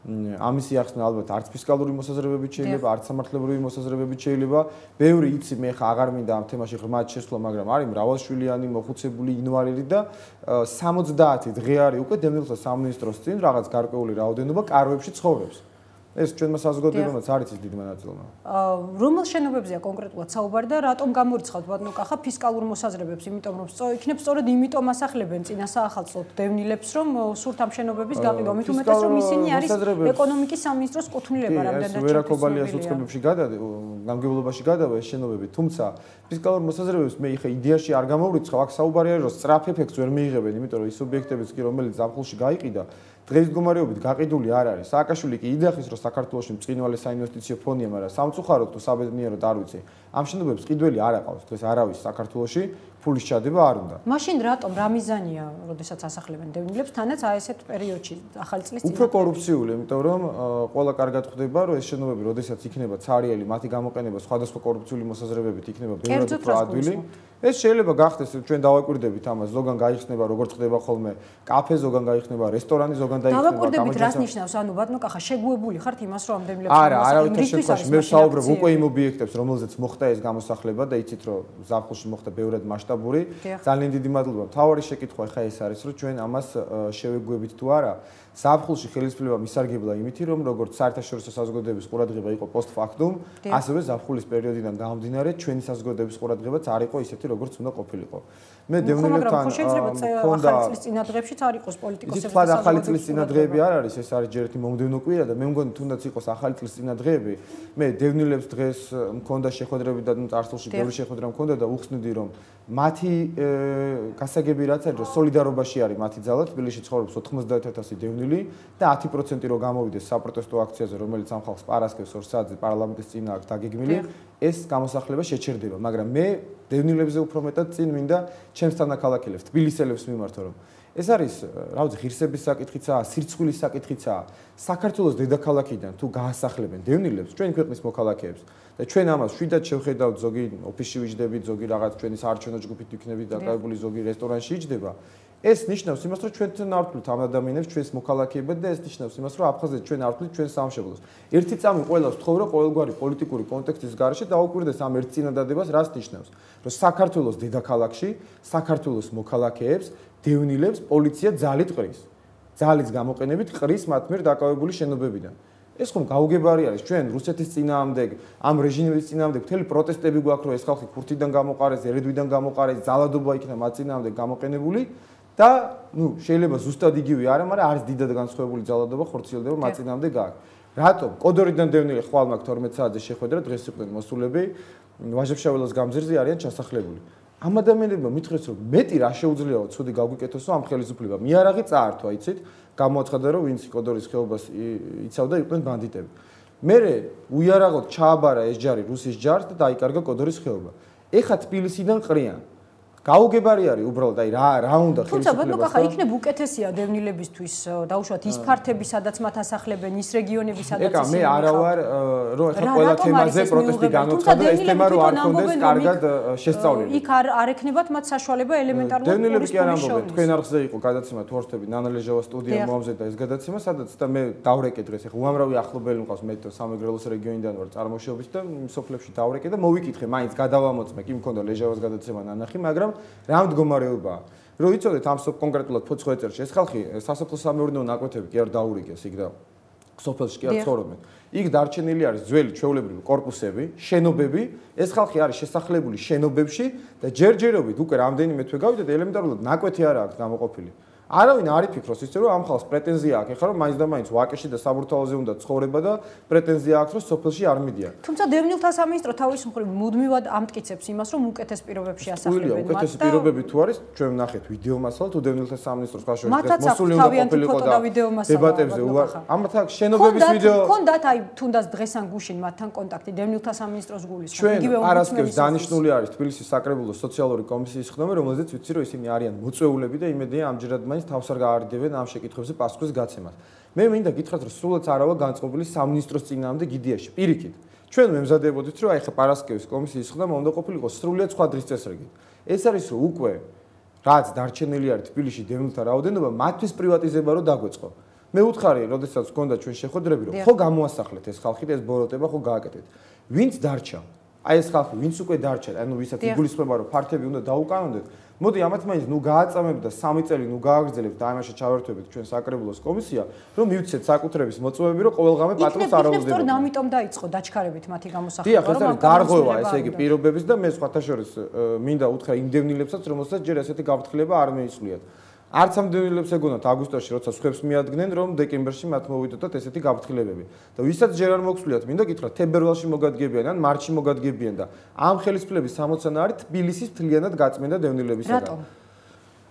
E: ამისი ახსნა ალბათ არც ფისკალური მოსაზრებებით შეიძლება, არც სამართლებრივი მოსაზრებებით შეიძლება. ბევრი იცი, მე ხა აღარ მინდა ამ თემაში ღრმად შესვლა, მაგრამ არის მრავალშვილიანი, მოხუცებული ინვალიდი და სამოცდაათი დღე არის უკვე დევნილთა სამინისტროს წინ რაღაც გარკვეული რაოდენობა კარვებში ცხოვრობს. ეს ჩვენმა საზოგადოებამაც არ იცის დიდმა ნაწილმა.
C: რომელ შენობებზეა კონკრეტულად საუბარი და რატომ გამორიცხავთ ბატონო კახა ფისკალურ მოსაზრებებს, იმიტომ რომ იქნებ სწორედ იმიტომ ასახლებენ წინა საახალწლოდ დევნილებს, რომ სურთ ამ შენობების გაყიდვა, მით უმეტეს რომ ისინი არის ეკონომიკის სამინისტროს კუთვნილება რამდენად
E: ეს ვერაკობალიას უწყებებში გადადა, გამგებლობაში გადავა ეს შენობები, თუმცა ფისკალურ მოსაზრებებს მე იხა იდეაში არ გამორიცხავ, აქ საუბარი არის რომ სწრაფ ეფექტს ვერ მიიღებენ, იმიტომ რომ ის ობიექტებიც კი რომელიც ზაფხულში გაიყიდა დღეს მდგომარეობით გაყიდული არ არის. სააკაშვილი კი იდეახის რომ საქართველოში მწყინვალე საინვესტიციო ფონია, მაგრამ სამწუხაროდ თუ საბედნიეროდ არ ვიცი. ამ შენობებს ყიდველი არ აყავს. დღეს არავის საქართველოში ფულის ჩადება არ უნდა.
C: მაშინ რატომ რა მიზანია, როდესაც ასახლებენ დევნილებს, თანაც აი ესეთ პერიოდში ახალი წლის წინ?
E: უფრო კორუფციული, იმიტომ რომ ყველა კარგად ხვდება, რომ ეს შენობები, როდესაც იქნება ცარიელი, მათი გამოყენება სხვადასხვა კორუფციული მოსაზრებებით იქნება ბევრად უფრო ადვილი. ეს შეიძლება გახდეს, ჩვენ დავაკვირდებით ამას, ზოგან გაიხსნება, როგორც ხდება ხოლმე, კაფე ზოგან გაიხსნება, რესტორანი ზოგან დაიხსნება.
C: დავაკვირდებით, რას ნიშნავს? ანუ ბატონო კახა, შეგუებული ხართ იმას, რომ ამ დევნილებს
E: არა, არავითარ შემთხვევაში მე ვსაუბრობ უკვე იმ ობიექტებს, რომელზეც მოხდა ეს გამოსახლება და იცით, რომ ზაფხულში მოხდა ბევრად მასშტაბური. ძალიან დიდი მადლობა. მთავარი შეკითხვა ხა ეს არის, რომ ჩვენ ამას შევეგუებით თუ არა. ზაფხულში ხელისუფლება მისარგებლა იმითი, რომ როგორც საერთაშორისო საზოგადოების ყურადღება იყო პოსტფაქტუმ, ასევე ზაფხულის პერიოდიდან გამომდინარე, ჩვენი საზოგადოების ყურადღებაც არ იყო ისეთი, როგორც უნდა ყოფილიყო. მე დევნილებთან
C: მქონდა ახალი წლის წინადღებშიც არ იყოს პოლიტიკოსები.
E: ის თქვა ახალი წლის წინადღები არ არის, ეს არის ჯერ ერთი მომდევნო კვირა და მე მგონი თუნდაც იყოს ახალი წლის წინადღები. მე დევნილებს დღეს მქონდა შეხვედრები და წარსულში ბევრი შეხვედრა მქონდა და უხსნიდი რომ მათი გასაგები რაც არის, რომ სოლიდარობაში არის მათი ძალა, თბილისში ცხოვრობს ოთხმოცდაათი ათასი დევნილი და ათი პროცენტი რო გამოვიდეს საპროტესტო აქციაზე, რომელიც ამ ხალხს პარასკევს ორ საათზე პარლამენტის წინ აქვს დაგეგმილი, ეს გამოსახლება შეჩერდება, მაგრამ მე დევნილებზე უფრო მეტად წინ მინდა ჩემს თანაქალაქელებს, თბილისელებს მიმართო, რომ ეს არის, რა ვიცი, ღირსების საკითხიცაა, სირცხვილის საკითხიცაა. საქართველოს დედაქალაქიდან თუ გაასახლებენ დევნილებს, ჩვენი ქვეყნის მოქალაქეებს და ჩვენ ამას შვიდად შევხედავთ, ზოგი ოფისში ვიჯდებით, ზოგი რაღაც ჩვენი საარჩევნო ჯგუფით ვიქნებით დაკავებული, ზოგი რესტორანში იჯდება. ეს ნიშნავს იმას, რომ ჩვენთან არ ვთვლით ამ ადამიანებს, ჩვენს მოქალაქეებად და ეს ნიშნავს იმას, რომ აფხაზეთში ჩვენ არ ვთვლით ჩვენს სამშობლოს. ერთი წამი ყველას ვთხოვ, რომ ყოველგვარი პოლიტიკური კონტექსტის გარეშე დაუკვირდეს ამ ერთ წინადადებას, რას ნიშნავს, რომ საქართველოს დედაქალაქში, საქართველოს მოქალაქეებს, დევნილებს პოლიცია ძალით ყრის. ძალის გამოყენებით ყრის მათ მიერ დაკავებული შენობებიდან. ეს ხომ გაუგებარი არის, ჩვენ რუსეთის წინააღმდეგ, ამ რეჟიმის წინააღმდეგ მთელი პროტესტები გვაქვს, რომ ეს ხალხი ქურთიდან გამოყარეს, ერედვიდან გამოყარეს, ძალადობა იქნა მათ წინააღმდეგ გამოყენებული. და ნუ შეიძლება ზუსტად იგივე არა, მაგრამ არის დიდად განსხვავებული ძალადობა ხორციელდება მათ წინააღმდეგ გააქვს. რატომ? კოდორიდან დევნილი ხვალ მაქვს თორმეტ საათზე შეხვედრა, დღეს იყვნენ მოსულები, ვაჟა-ფშაველას გამზირზე არიან ჩასახლებული. ამ ადამიანებმა მითხრეს, რომ მეტი რა შეუძლიაო ცუდი გაგვიკეთოსო ამ ხელისუფლებამ. მიარაღი წაართვა, იცით? გამოაცხადა, რომ ვინც კოდორის ხეობას იცავდა, იყვნენ ბანდიტები. მერე უიარაღოდ ჩააბარა ეს ჯარი რუსის ჯარს და დაიკარგა კოდორის ხეობა. ეხა თბილისიდან ყრიან. გაუგებარი არის უბრალოდ აი რა რა უნდა ხელისუფლებას.
C: თუმცა ბატონო კახა იქნებ უკეთესია დევნილებისთვის დაუშვათ ის ფართები, სადაც მათ ასახლებენ, ის რეგიონები, სადაც
E: ისინი. ეკა მე არა ვარ რომ ეხლა ყველა თემაზე პროტესტი განოცხადა, ეს თემა რო არ ქონდეს კარგად შესწავლილი.
C: იქ არ არ ექნებათ მათ საშუალება ელემენტარულად.
E: დევნილები კი არ ამბობენ, თქვენ არხზე იყო გადაცემა თუ ორთები ნანალეჟავა სტუდია მომზედა ეს გადაცემა, სადაც და მე დავრეკე დღეს ეხლა უამრავი ახლობელი მყავს მე სამეგრელოს რეგიონიდან ვარ წარმოშობით და სოფლებში დავრეკე და მოვიკითხე, მაინც გადავამოწმე, კი მქონდა ლეჟავას გადაცემა ნანახი, მაგრამ რა მდგომარეობაა. რო იცოდეთ ამ კონკრეტულად ფოცხო ეწერში ეს ხალხი სასოფლო სამეურნეო ნაკვეთები კი არ დაურიგეს იქ და სოფელში კი არ ცხოვრობენ. იქ დარჩენილი არის ძველი ჩვეულებრივი კორპუსები, შენობები, ეს ხალხი არის შესახლებული შენობებში და ჯერჯერობით უკვე რამდენიმე თვე გავიდა და ელემენტარულად ნაკვეთი არ აქვს გამოყოფილი. არავინ არ იფიქროს ისე რომ ამ ხალხს პრეტენზია აქვს, ეხლა რომ მაინც და მაინც ვაკეში და საბურთალოზე უნდა ცხოვრება და პრეტენზია აქვს რომ სოფელში არ მიდიან.
C: თუმცა დევნილთა სამინისტრო თავის მხრივ მუდმივად ამტკიცებს იმას, რომ უკეთეს პირობებში ასახლებენ მათ.
E: უკეთესი პირობები თუ არის, ჩვენ ვნახეთ ვიდეო მასალა თუ დევნილთა სამინისტროს ხაშურის დღეს მოსული უნდა ყოფილიყო და დებატებზე უარ. ამათ აქ შენობების ვიდეო
C: ქონდათ აი თუნდაც დღეს ან გუშინ მათთან კონტაქტი დევნილთა სამინისტროს გულისხმობ.
E: იგივე პარასკევს დანიშნული არის თბილისის საკრებულოს სოციალური კომისიის ხდომა, რომელზეც ვიცი რომ ისინი არიან მოწვეულები და იმედია ამჯერად მაინც თავს არ გაარდივენ ამ შეკითხვებზე პასუხის გაცემას. მე მინდა გითხრათ, რომ სულაც არავა განწყობილი სამინისტროს წინააღმდეგ იდეაში. პირიქით, ჩვენ მემზადებოდით, რომ აი ხა პარასკევის კომისიის ხდომა უნდა ყოფილიყო სრულიად სხვა დღის წესრიგით. ეს არის რომ უკვე რაც დარჩენილი არის თბილისში დევნილთა რაოდენობა, მათთვის პრივატიზება რო დაგვეწყო. მე უთხარი, როდესაც გქონდა ჩვენ შეხვედრები, რომ ხო გამოასახლეთ ეს ხალხი და ეს ბოროტება ხო გააკეთეთ. ვინც დარჩა? აი ეს ხალხი, ვინც უკვე დარჩა, ანუ ვისაც იგულისხმება, რომ ფართები უნდა დაუკანონდეთ. მოდი ამათ მაინც ნუ გააწამებთ და სამი წელი ნუ გააგრძელებთ და ამაში ჩავერთვებით ჩვენ საკრებულოს კომისია, რომ მივცეთ საკუთრების მოწვევები, რომ ყოველღამე პატრონს არ აუზდებოდნენ.
C: იქნებ ამიტომ დაიწყო დაჩქარებით მათი გამოსახლება,
E: რომ ამ გარღვევა ესე იგი პირობების და მე სხვათა შორის მინდა უთხრა იმ დევნილებსაც, რომელსაც ჯერ ესეთი გაფრთხილება არ მეისულიათ. არც ამ დევნილებს ეგონათ აგვისტოში, როცა სხვებს მიადგნენ, რომ დეკემბერში მათ მოვიდოდათ ესეთი გაფრთხილებები. და ვისაც ჯერ არ მოგსულიათ, მინდა გითხრათ, თებერვალში მოგადგებიან ან მარტში მოგადგებიან და ამ ხელისუფლების სამოცანა არის თბილისის მთლიანად გაწმენდა დევნილებისგან.
C: რატომ?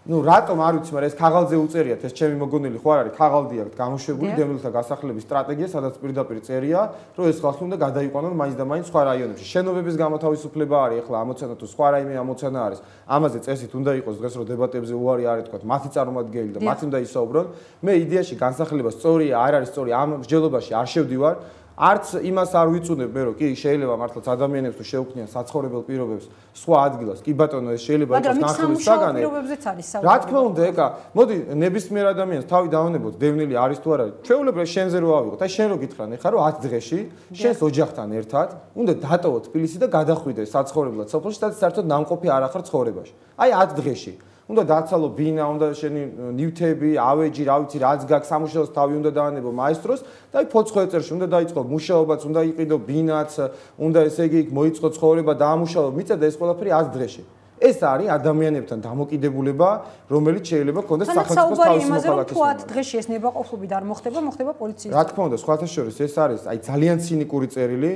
E: ну რატომ არ ვიცი, მაგრამ ეს ქაღალდზე უწერიათ, ეს ჩემი მოგონილი ხო არ არის, ქაღალდი აქვს გამოშვებული დევნილთა გასახლების სტრატეგია, სადაც პირდაპირ წერია, რომ ეს ხალხი უნდა გადაიყვანონ მაინც და მაინც სხვა რაიონებში. შენობების გამოთავისუფლება არის, ახლა ამოცანა თუ სხვა რაიმე ამოცანა არის. ამაზე წესით უნდა იყოს დღეს რომ დებატებზე უარი არის თქვა, მათი წარმომადგენელი და მათი უნდა ისაუბრონ. მე იდეაში განსახლება სწორია, არ არის სწორი, ამ მსჯელობაში არ შევდივარ. არც იმას არ ვიწუნებ მე რომ კი შეიძლება მართლაც ადამიანებს თუ შეუქმნიან საცხოვრებელ პირობებს სხვა ადგილას კი ბატონო ეს შეიძლება იყოს განხილვის საგანე
C: პირობებზეც არის
E: რა თქმა უნდა ეკა მოდი ნებისმიერ ადამიანს თავი დავანებოთ დევნილი არის თუ არა ჩვეულებრივ შენზე რო ავიღოთ აი შენ რო გითხრან ეხლა რომ ათ დღეში შენს ოჯახთან ერთად უნდა დატოვო თბილისი და გადახვიდე საცხოვრებლად სოფელში და საერთოდ ნამყოფი არ ახარ ცხოვრებაში აი ათ დღეში უნდა დაცალო ბინა, უნდა შენი ნივთები, ავეჯი, რა ვიცი, რაც გაქვს, სამუშაოს თავი უნდა დაანებო მაესტროს და აი ფოცხოეწერში უნდა დაიწყო მუშაობაც, უნდა იყიდო ბინაც, უნდა ესე იგი მოიწყო ცხოვრება, დაამუშავო, მიწა და ეს ყველაფერი ათ დღეში. ეს არის ადამიანებთან დამოკიდებულება, რომელიც შეიძლება კონდეს სახელმწიფოს თავისი მოქალაქის.
C: თუ ათ დღეში ეს ნებაყოფლობით არ მოხდება, მოხდება პოლიციის.
E: რა თქმა უნდა, სხვათა შორის ეს არის აი ძალიან ცინიკური წერილი.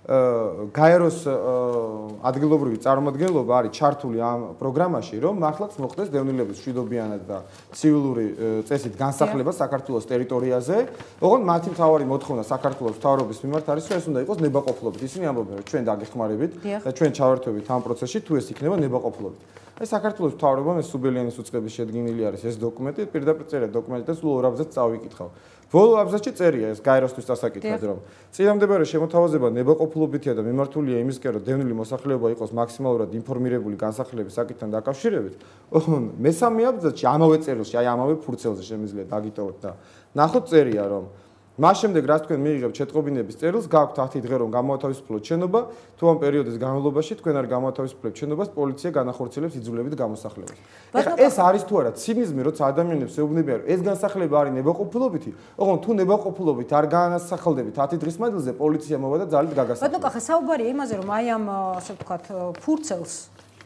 E: გაეროს ადგილობრივი წარმომადგენლობა არის ჩართული ამ პროგრამაში, რომ მართლაც მოხდეს დევნილების მშვიდობიანად და ცივილური წესით განსახლება საქართველოს ტერიტორიაზე. ოღონდ მათი მთავარი მოთხოვნა საქართველოს მთავრობის მიმართ არის, რომ ეს უნდა იყოს ნებაყოფლობით. ისინი ამბობენ, რომ ჩვენ დაგეხმარებით და ჩვენ ჩავერთვებით ამ პროცესში, თუ ეს იქნება ნებაყოფლობით. აი საქართველოს მთავრობამ ეს სუბელიანის უწყების შედგენილი არის ეს დოკუმენტი, პირდაპირ წერია დოკუმენტი და სულ ორ აბზაცს წავიკითხავ. ბოლო აბზაცში წერია ეს გაეროსთვის დასაკითხად, რომ წინამდებარე შემოთავაზება ნებაყოფლობითია და მიმართულია იმისკენ, რომ დევნილი მოსახლეობა იყოს მაქსიმალურად ინფორმირებული განსახლების საკითხთან დაკავშირებით. ოღონდ მესამე აბზაცში ამავე წერილში, აი ამავე ფურცელზე შემიძლია დაგიტოვოთ და ნახოთ წერია, რომ მას შემდეგ რაც თქვენ მიიღებთ შეტყობინების წერილს, გაქვთ ათი დღე რომ გამოათავისუფლოთ შენობა, თუ ამ პერიოდის განმავლობაში თქვენ არ გამოათავისუფლებთ შენობას, პოლიცია განახორციელებს იძულებით გამოსახლებას. ეხლა ეს არის თუ არა ცინიზმი, როცა ადამიანებს ეუბნებიან, რომ ეს განსახლება არის ნებაყოფლობითი, ოღონდ თუ ნებაყოფლობით არ განასახლდებით ათი დღის მანძილზე, პოლიცია მოვა და ძალით გაგასახლება.
C: ბატონო, ხა საუბარია იმაზე, რომ აი ამ ასე ვთქვათ, ფურცელს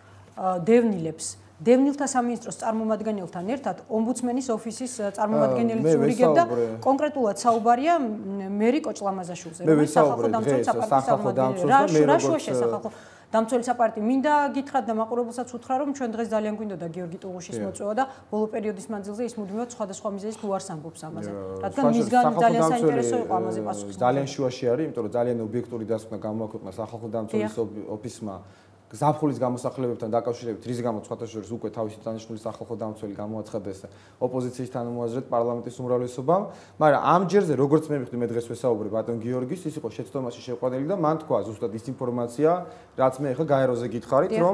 C: დევნილებს დევნილთა სამინისტროს წარმომადგენელთან ერთად ომბუდსმენის office-ის წარმომადგენელიც ურიგებდა კონკრეტულად საუბარია მერი კოჭლამაზაშვილზე
E: რომელიც სახალხო დამცველთა პარტიის
C: წარმომადგენელი რა შუაში სახალხო დამცველთა პარტია მინდა გითხრათ და მაყურებელსაც უთხრა რომ ჩვენ დღეს ძალიან გვინდოდა გიორგი ტუღუშის მოწვევა და ბოლო პერიოდის მანძილზე ის მუდმივად სხვადასხვა მიზეზით უარს ამბობს ამაზე რადგან მისგან ძალიან საინტერესო იყო ამაზე პასუხი
E: ძალიან შუაში არის იმიტომ რომ ძალიან ობიექტური დასკვნა გამოაქვეყნა სახალხო დამცველის office-მა ზაფხულის გამოსახლებებთან დაკავშირებით რის გამოც სხვათა შორის უკვე თავისი დანიშნული სახალხო დამცველი გამოაცხადეს ოპოზიციის თანამოაზრედ პარლამენტის უმრავლესობამ, მაგრამ ამ ჯერზე როგორც მე მივხვდი მე დღეს ვესაუბრე ბატონ გიორგის, ის იყო შეცდომაში შეყვანილი და მან თქვა ზუსტად ის ინფორმაცია, რაც მე ახლა გაეროზე გითხარით, რომ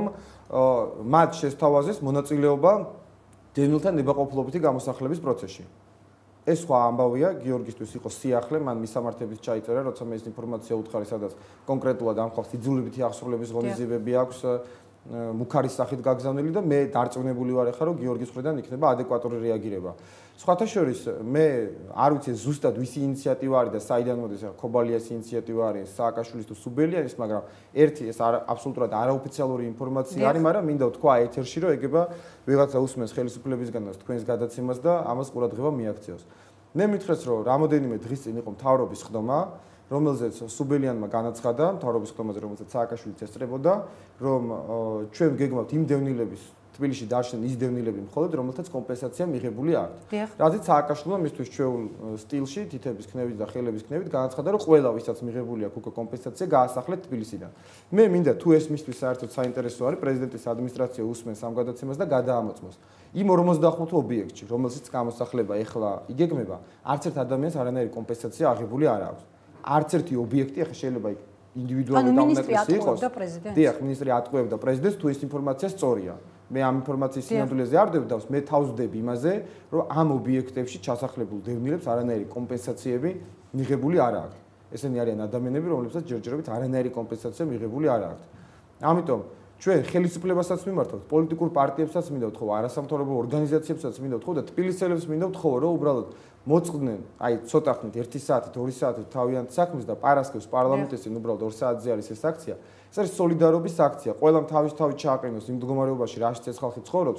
E: მათ შესთავაზეს მონაწილეობა დევნილთა ნებაყოფლობითი გამოსახლების პროცესში. ეს სხვა ამბავია, გიორგისთვის იყო სიახლე, მან მისამართებით ჩაიწერა, როცა მე ეს ინფორმაცია უთხარი, სადაც კონკრეტულად ამ ხალხს იძულებითი აღსრულების ღონისძიებები აქვს მუქარის სახით გაგზავნილი და მე დარწმუნებული ვარ ახლა, რომ გიორგის მხრიდან იქნება ადეკვატური რეაგირება. სხვათა შორის მე არ ვიცი ზუსტად ვისი ინიციატივა არის და საიდან მოდის ქობალიას ინიციატივა არის, სააკაშვილის თუ სუბელიანის, მაგრამ ერთი ეს აბსოლუტურად არაოფიციალური ინფორმაცია არის, მაგრამ მინდა ვთქვა ეთერში, რომ ეგება ვიღაცა უსმენს ხელისუფლებისგან და თქვენს გადაცემას და ამას ყურადღება მიაქციოს. მე მითხრეს, რომ რამოდენიმე დღის წინ იყო მთავრობის ხდომა, რომელზეც სუბელიანმა განაცხადა, მთავრობის ხდომაზე, რომელზეც სააკაშვილიც ესწრებოდა, რომ ჩვენ გეგმავთ იმ დევნილების თბილისში დარჩნენ ის დევნილები მხოლოდ, რომელთაც კომპენსაცია მიღებული აქვთ. რადგან სააკაშვილმა მისთვის ჩვეულ სტილში, თითების ქნევით და ხელების ქნევით განაცხადა, რომ ყველა ვისაც მიღებული აქვს უკვე კომპენსაცია, გაასახლეთ თბილისიდან. მე მინდა თუ ეს მისთვის საერთოდ საინტერესო არის, პრეზიდენტის ადმინისტრაცია უსმენს ამ გადაცემას და გადაამოწმოს. იმ ორმოცდახუთ ობიექტში, რომელსაც გამოსახლება ეხლა იგეგმება, არც ერთ ადამიანს არანაირი კომპენსაცია აღებული არ აქვს. არც ერთი ობიექტი ახლა შეიძლება ინდივიდუალური დამოკიდების იყოს. დიახ, მინისტრი ატყუებდა პრეზიდენტს თუ ეს ინფორმაცია სწორია. მე ამ ინფორმაციის სინამდვილეზე არ ვდევდავს, მე თავს ვდები იმაზე, რომ ამ ობიექტებში ჩასახლებულ დევნილებს არანაირი კომპენსაციები მიღებული არ აქვს. ესენი არიან ადამიანები, რომლებსაც ჯერჯერობით არანაირი კომპენსაცია მიღებული არ აქვს. ამიტომ ჩვენ ხელისუფლებასაც მიმართავთ, პოლიტიკურ პარტიებსაც მინდა ვთხოვო, არასამთავრობო ორგანიზაციებსაც მინდა ვთხოვო და თბილისელებს მინდა ვთხოვო, რომ უბრალოდ მოწყდნენ, აი ცოტა ხნით ერთი საათით, ორი საათით თავიანთ საქმეს და პარასკევს პარლამენტისგან უბრალოდ ორ საათზე არის ეს აქცია. ეს არის სოლიდარობის აქცია. ყველამ თავის თავი ჩააყენოს იმ მდგომარეობაში, რაშიც ეს ხალხი ცხოვრობს.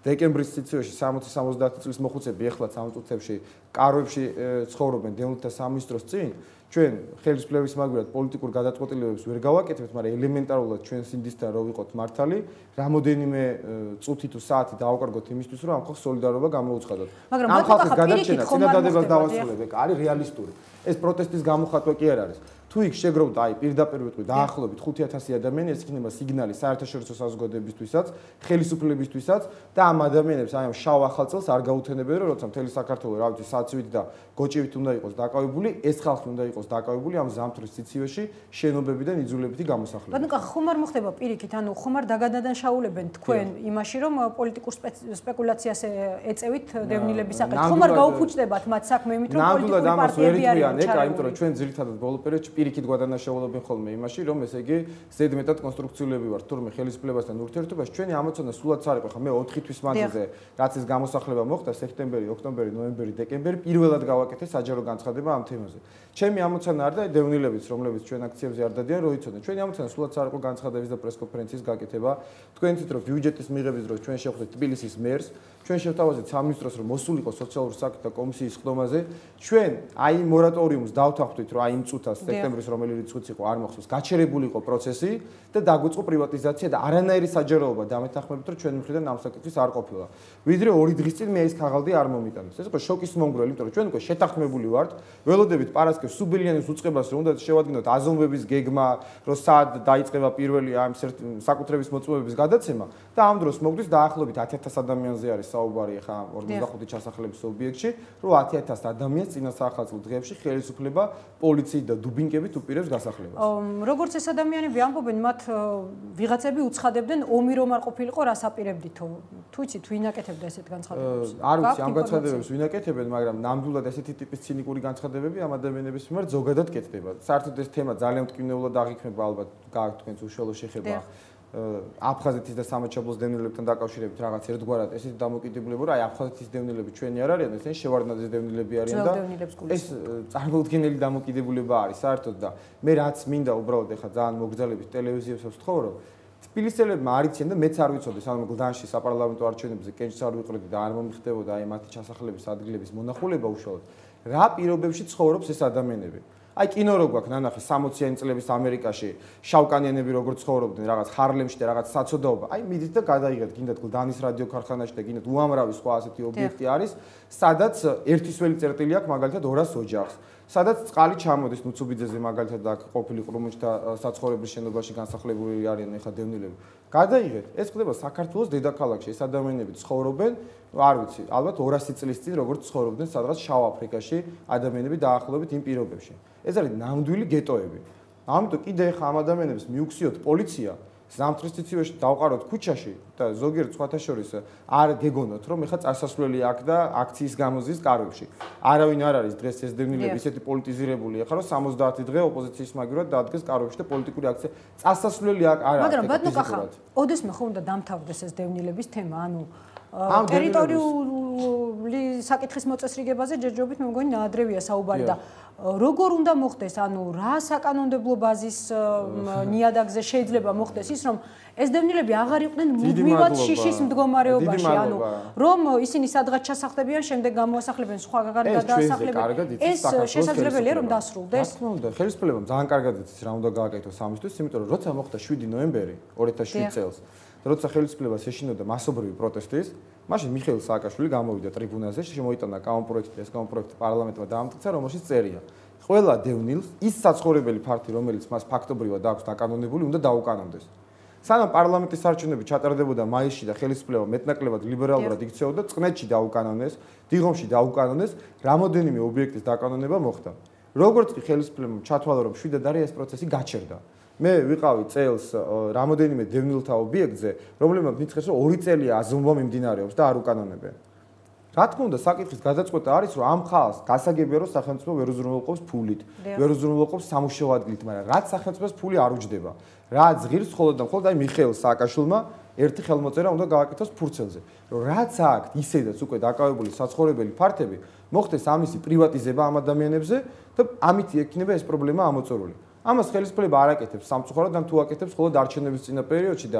E: დეკემბრის სიცივეში სამოცი სამოცდაათი წლის მოხუცები ეხლაც ამ წუთებში კარვებში ცხოვრობენ დევნილთა სამინისტროს წინ. ჩვენ ხელისუფლების მაგურად პოლიტიკურ გადაწყვეტილებებს ვერ გავაკეთებთ, მაგრამ ელემენტარულად ჩვენ სინდისთან რო ვიყოთ მართალი, რამოდენიმე წუთი თუ საათი დავაკარგოთ იმისთვის, რომ ამ ხალხს სოლიდარობა გამოუცხადოთ.
C: ამ
E: ხალხის გადარჩენა წინადადებას დავასრულებ, არის რეალისტური. ეს პროტესტის გამოხატვა კი არ არის. თუ იქ შეგროვდა აი პირდაპირ ვიტყვი დაახლოებით ხუთი ათასი ადამიანი, ეს იქნება სიგნალი საერთაშორისო საზოგადოებისთვისაც, ხელისუფლებისთვისაც და ამ ადამიანებს აი ამ შავ ახალწელს არ გაუთენებენ, რომ როცა მთელი საქართველო რა ვიცი საცივით და გოჭივით უნდა იყოს დაკავებული, ეს ხალხი უნდა იყოს დაკავებული ამ ზამთრის სიცივეში შენობებიდან იძულებითი გამოსახლებით.
C: ბატონო, ხომ არ მოხდება პირიქით, ანუ ხომ არ დაგადანაშაულებენ თქვენ იმაში, რომ პოლიტიკურ სპეკულაციას ეწევით დევნილების საკითხი. ხომ არ გაუფუჭდებათ მათ საქმე იმით, რომ პოლიტიკური პარტიები არიან
E: ჩარეული. იმიტომ რომ ჩვენ ძირითადად ბოლო პერიოდში პირიქით გადანაშაულებენ ხოლმე იმაში, რომ ესე იგი ზედმეტად კონსტრუქციულები ვართ თურმე ხელისუფლებასთან ურთიერთობაში. ჩვენი ამოცანა სულაც არ იყო, ხა მე ოთხი თვის მანძილზე რაც ეს გამოსახლება მოხდა სექტემბერი, ოქტომბერი, ნოემბერი, დეკემბერი პირველად გავაკეთე საჯარო განცხადება ამ თემაზე. ჩემი ამოცანა არ და დევნილებიც, რომლებიც ჩვენ აქციებზე არ დადიან, რო იცოდნენ. ჩვენი ამოცანა სულაც არ იყო განცხადების და პრესკონფერენციის გაკეთება. თქვენ თვით რომ ბიუჯეტის მიღების დროს ჩვენ შევხვდით თბილისის მერს, ჩვენ შევთავაზეთ სამინისტროს რომ მოსულიყო სოციალურ საკითხთა კომისიის ხდომაზე. ჩვენ აი მორატორიუმს დავთანხმდით, რომ აი იმ წუთას სექტემბრის რომელი რიცხვიც იყო არ მახსოვს, გაჩერებული იყო პროცესი და დაგვიწყო პრივატიზაცია და არანაირი საჯაროობა დამეთანხმებით, რომ ჩვენ მხრიდან ამ საკითხის არ ყოფილა. ვიდრე ორი დღის წინ მე ეს ქაღალდი არ მომიტანეს. ეს იყო შოკის მომგვრელი, იმიტომ რომ ჩვენ უკვე შეთანხმებული ვართ, ველოდებით პარასკევს სუბილიანის უწყებას, რომ უნდა შევადგინოთ აზომვების გეგმა, რომ სად დაიწყება პირველი ამ საკუთრების მოწმობების გადაცემა და ამ დროს მოგდის დაახლოებით ათი ათას ადამიანზე არის საუბარი ხა ორმოცდახუთი ჩასახლების ობიექტში, რომ ათი ათას ადამიანს წინა საახალწლო დღეებში ხელისუფლება პოლიციით და დუბინკებით უპირებს გასახლებას.
C: როგორც ეს ადამიანები ამბობენ, მათ ვიღაცები უცხადებდნენ ომი რომ არ ყოფილიყო, რას აპირებდითო? თუ იცი თუ ვინაკეთებდა ესეთ განცხადებებს?
E: არ ვიცი ამ განცხადებებს ვინაკეთებენ, მაგრამ ნამდვილად ესეთი ტიპის ცინიკური განცხადებები ამ ადამიანების მიმართ ზოგადად კეთდება. საერთოდ ეს თემა ძალიან მტკივნეულად აღიქმება ალბათ გააქვთ თქვენს უშუალო შეხება. აფხაზეთის და სამაჩაბლოს დევნილებთან დაკავშირებით რაღაც ერთგვარად ესეთი დამოკიდებულება, რომ აი აფხაზეთის დევნილები ჩვენი არ არიან, ესენი შევარდნაძის დევნილები არიან და ეს წარმოუდგენელი დამოკიდებულება არის საერთოდ და მე რაც მინდა უბრალოდ ეხლა ძალიან მოგზალებით ტელევიზიებს ვთხოვ, რომ თბილისელებმა არ იციან და მეც არ ვიცოდი, სანამ გლდანში საპარლამენტო არჩევნებზე კენჭს არ ვიყრიდი და არ მომიხდებოდა აი მათი ჩასახლების ადგილების მონახულება უშუალოდ. რა პირობებში ცხოვრობს ეს ადამიანები? აი კინო რო გვაქვს ნანახი სამოციანი წლების ამერიკაში შავკანიანები როგორ ცხოვრობდნენ რაღაც ჰარლემში და რაღაც საცოდაობა. აი მიდით და გადაიღეთ გინდათ გლდანის რადიო ქარხანაში და გინდათ უამრავი სხვა ასეთი ობიექტი არის, სადაც ერთისველი წერტილი აქვს მაგალითად ორას ოჯახს. სადაც წყალი ჩამოდის ნუცუბიძეზე მაგალითად აქ ყოფილი ყრუმუჭთა საცხოვრებლის შენობაში განსახლებული არიან ეხლა დევნილები. გადაიღეთ, ეს ხდება საქართველოს დედაქალაქში, ეს ადამიანები ცხოვრობენ, არ ვიცი, ალბათ ორასი წლის წინ როგორც ცხოვრობდნენ სადღაც შავ აფრიკაში ადამიანები დაახლოებით იმ პირობებში. ეს არის ნამდვილი გეტოები. ამიტომ კიდე ახლა ამ ადამიანებს მიუქციოთ პოლიცია, ზამთრის სიცივეში დავყაროთ ქუჩაში და ზოგიერთ სხვათა შორის არ გეგონოთ, რომ ეხლა წასასვლელი აქვს და აქციის გამოზის კარვებში. არავინ არ არის დღეს ეს დევნილები ისეთი პოლიტიზირებული ახლა, რომ სამოცდაათი დღე ოპოზიციის მაგივრად დაადგეს კარვებში და პოლიტიკური აქცია. წასასვლელი აქ არ არის.
C: მაგრამ ბატონო კახა, ოდესმე ხო უნდა დამთავრდეს ეს დევნილების თემა, ანუ ტერიტორიული საკითხის მოწესრიგებაზე ჯერჯერობით მე მგონი ნაადრევია საუბარი და როგორ უნდა მოხდეს, ანუ რა საკანონმდებლო ბაზის ნიადაგზე შეიძლება მოხდეს ის, რომ ეს დევნილები აღარ იყვნენ მუდმივად შიშის მდგომარეობაში, ანუ რომ ისინი სადღაც ჩასახდებიან, შემდეგ გამოასახლებენ სხვაგან გადაასახლებენ. ეს შესაძლებელია რომ დასრულდეს?
E: რა თქმა უნდა, ხელისუფლებამ ძალიან კარგად იცის რა უნდა გააკეთოს ამისთვის, იმიტომ რომ როცა მოხდა შვიდი ნოემბერი ორი ათას შვიდ წელს როცა ხელისუფლებას ეშინოდა მასობრივი პროტესტის, მაშინ მიხეილ სააკაშვილი გამოვიდა ტრიბუნაზე, შემოიტანა კანონპროექტი, ეს კანონპროექტი პარლამენტმა დაამტკიცა, რომელშიც წერია: ყველა დევნილს ის საცხოვრებელი ფართი, რომელიც მას ფაქტობრივად აქვს დაკანონებული, უნდა დაუკანონდეს. სანამ პარლამენტის არჩევნები ჩატარდებოდა მაისში და ხელისუფლება მეტნაკლებად ლიბერალურად იქცეოდა, წყნეთში დაუკანონეს, დიღომში დაუკანონეს, რამოდენიმე ობიექტის დაკანონება მოხდა. როგორც კი ხელისუფლებამ ჩათვალა, რომ შვიდად არის ეს პროცესი გაჩერდა. მე ვიყავი წელს რამოდენიმე დევნილთა ობიექტზე, რომლებმაც მითხრეს, რომ ორი წელია აზომვა მიმდინარეობს და არ უკანონებენ. რა თქმა უნდა, საკითხის გადაწყვეტა არის, რომ ამ ხალხს გასაგებია, რომ სახელმწიფო ვერ უზრუნველყოფს ფულით, ვერ უზრუნველყოფს სამუშაო ადგილით, მაგრამ რაც სახელმწიფოს ფული არ უჯდება. რა ძღირს მხოლოდ და მხოლოდ აი მიხეილ სააკაშვილმა ერთი ხელმოწერა უნდა გააკეთოს ფურცელზე, რომ რაც აქვს ისედაც უკვე დაკავებული საცხოვრებელი ფართები, მოხდეს ამისი პრივატიზება ამ ადამიანებზე და ამით ექნება ეს პრობლემა ამოწურული. ამას ხელისუფლება არ აკეთებს სამწუხაროდ, ან თუ აკეთებს მხოლოდ არჩევნების წინა პერიოდში და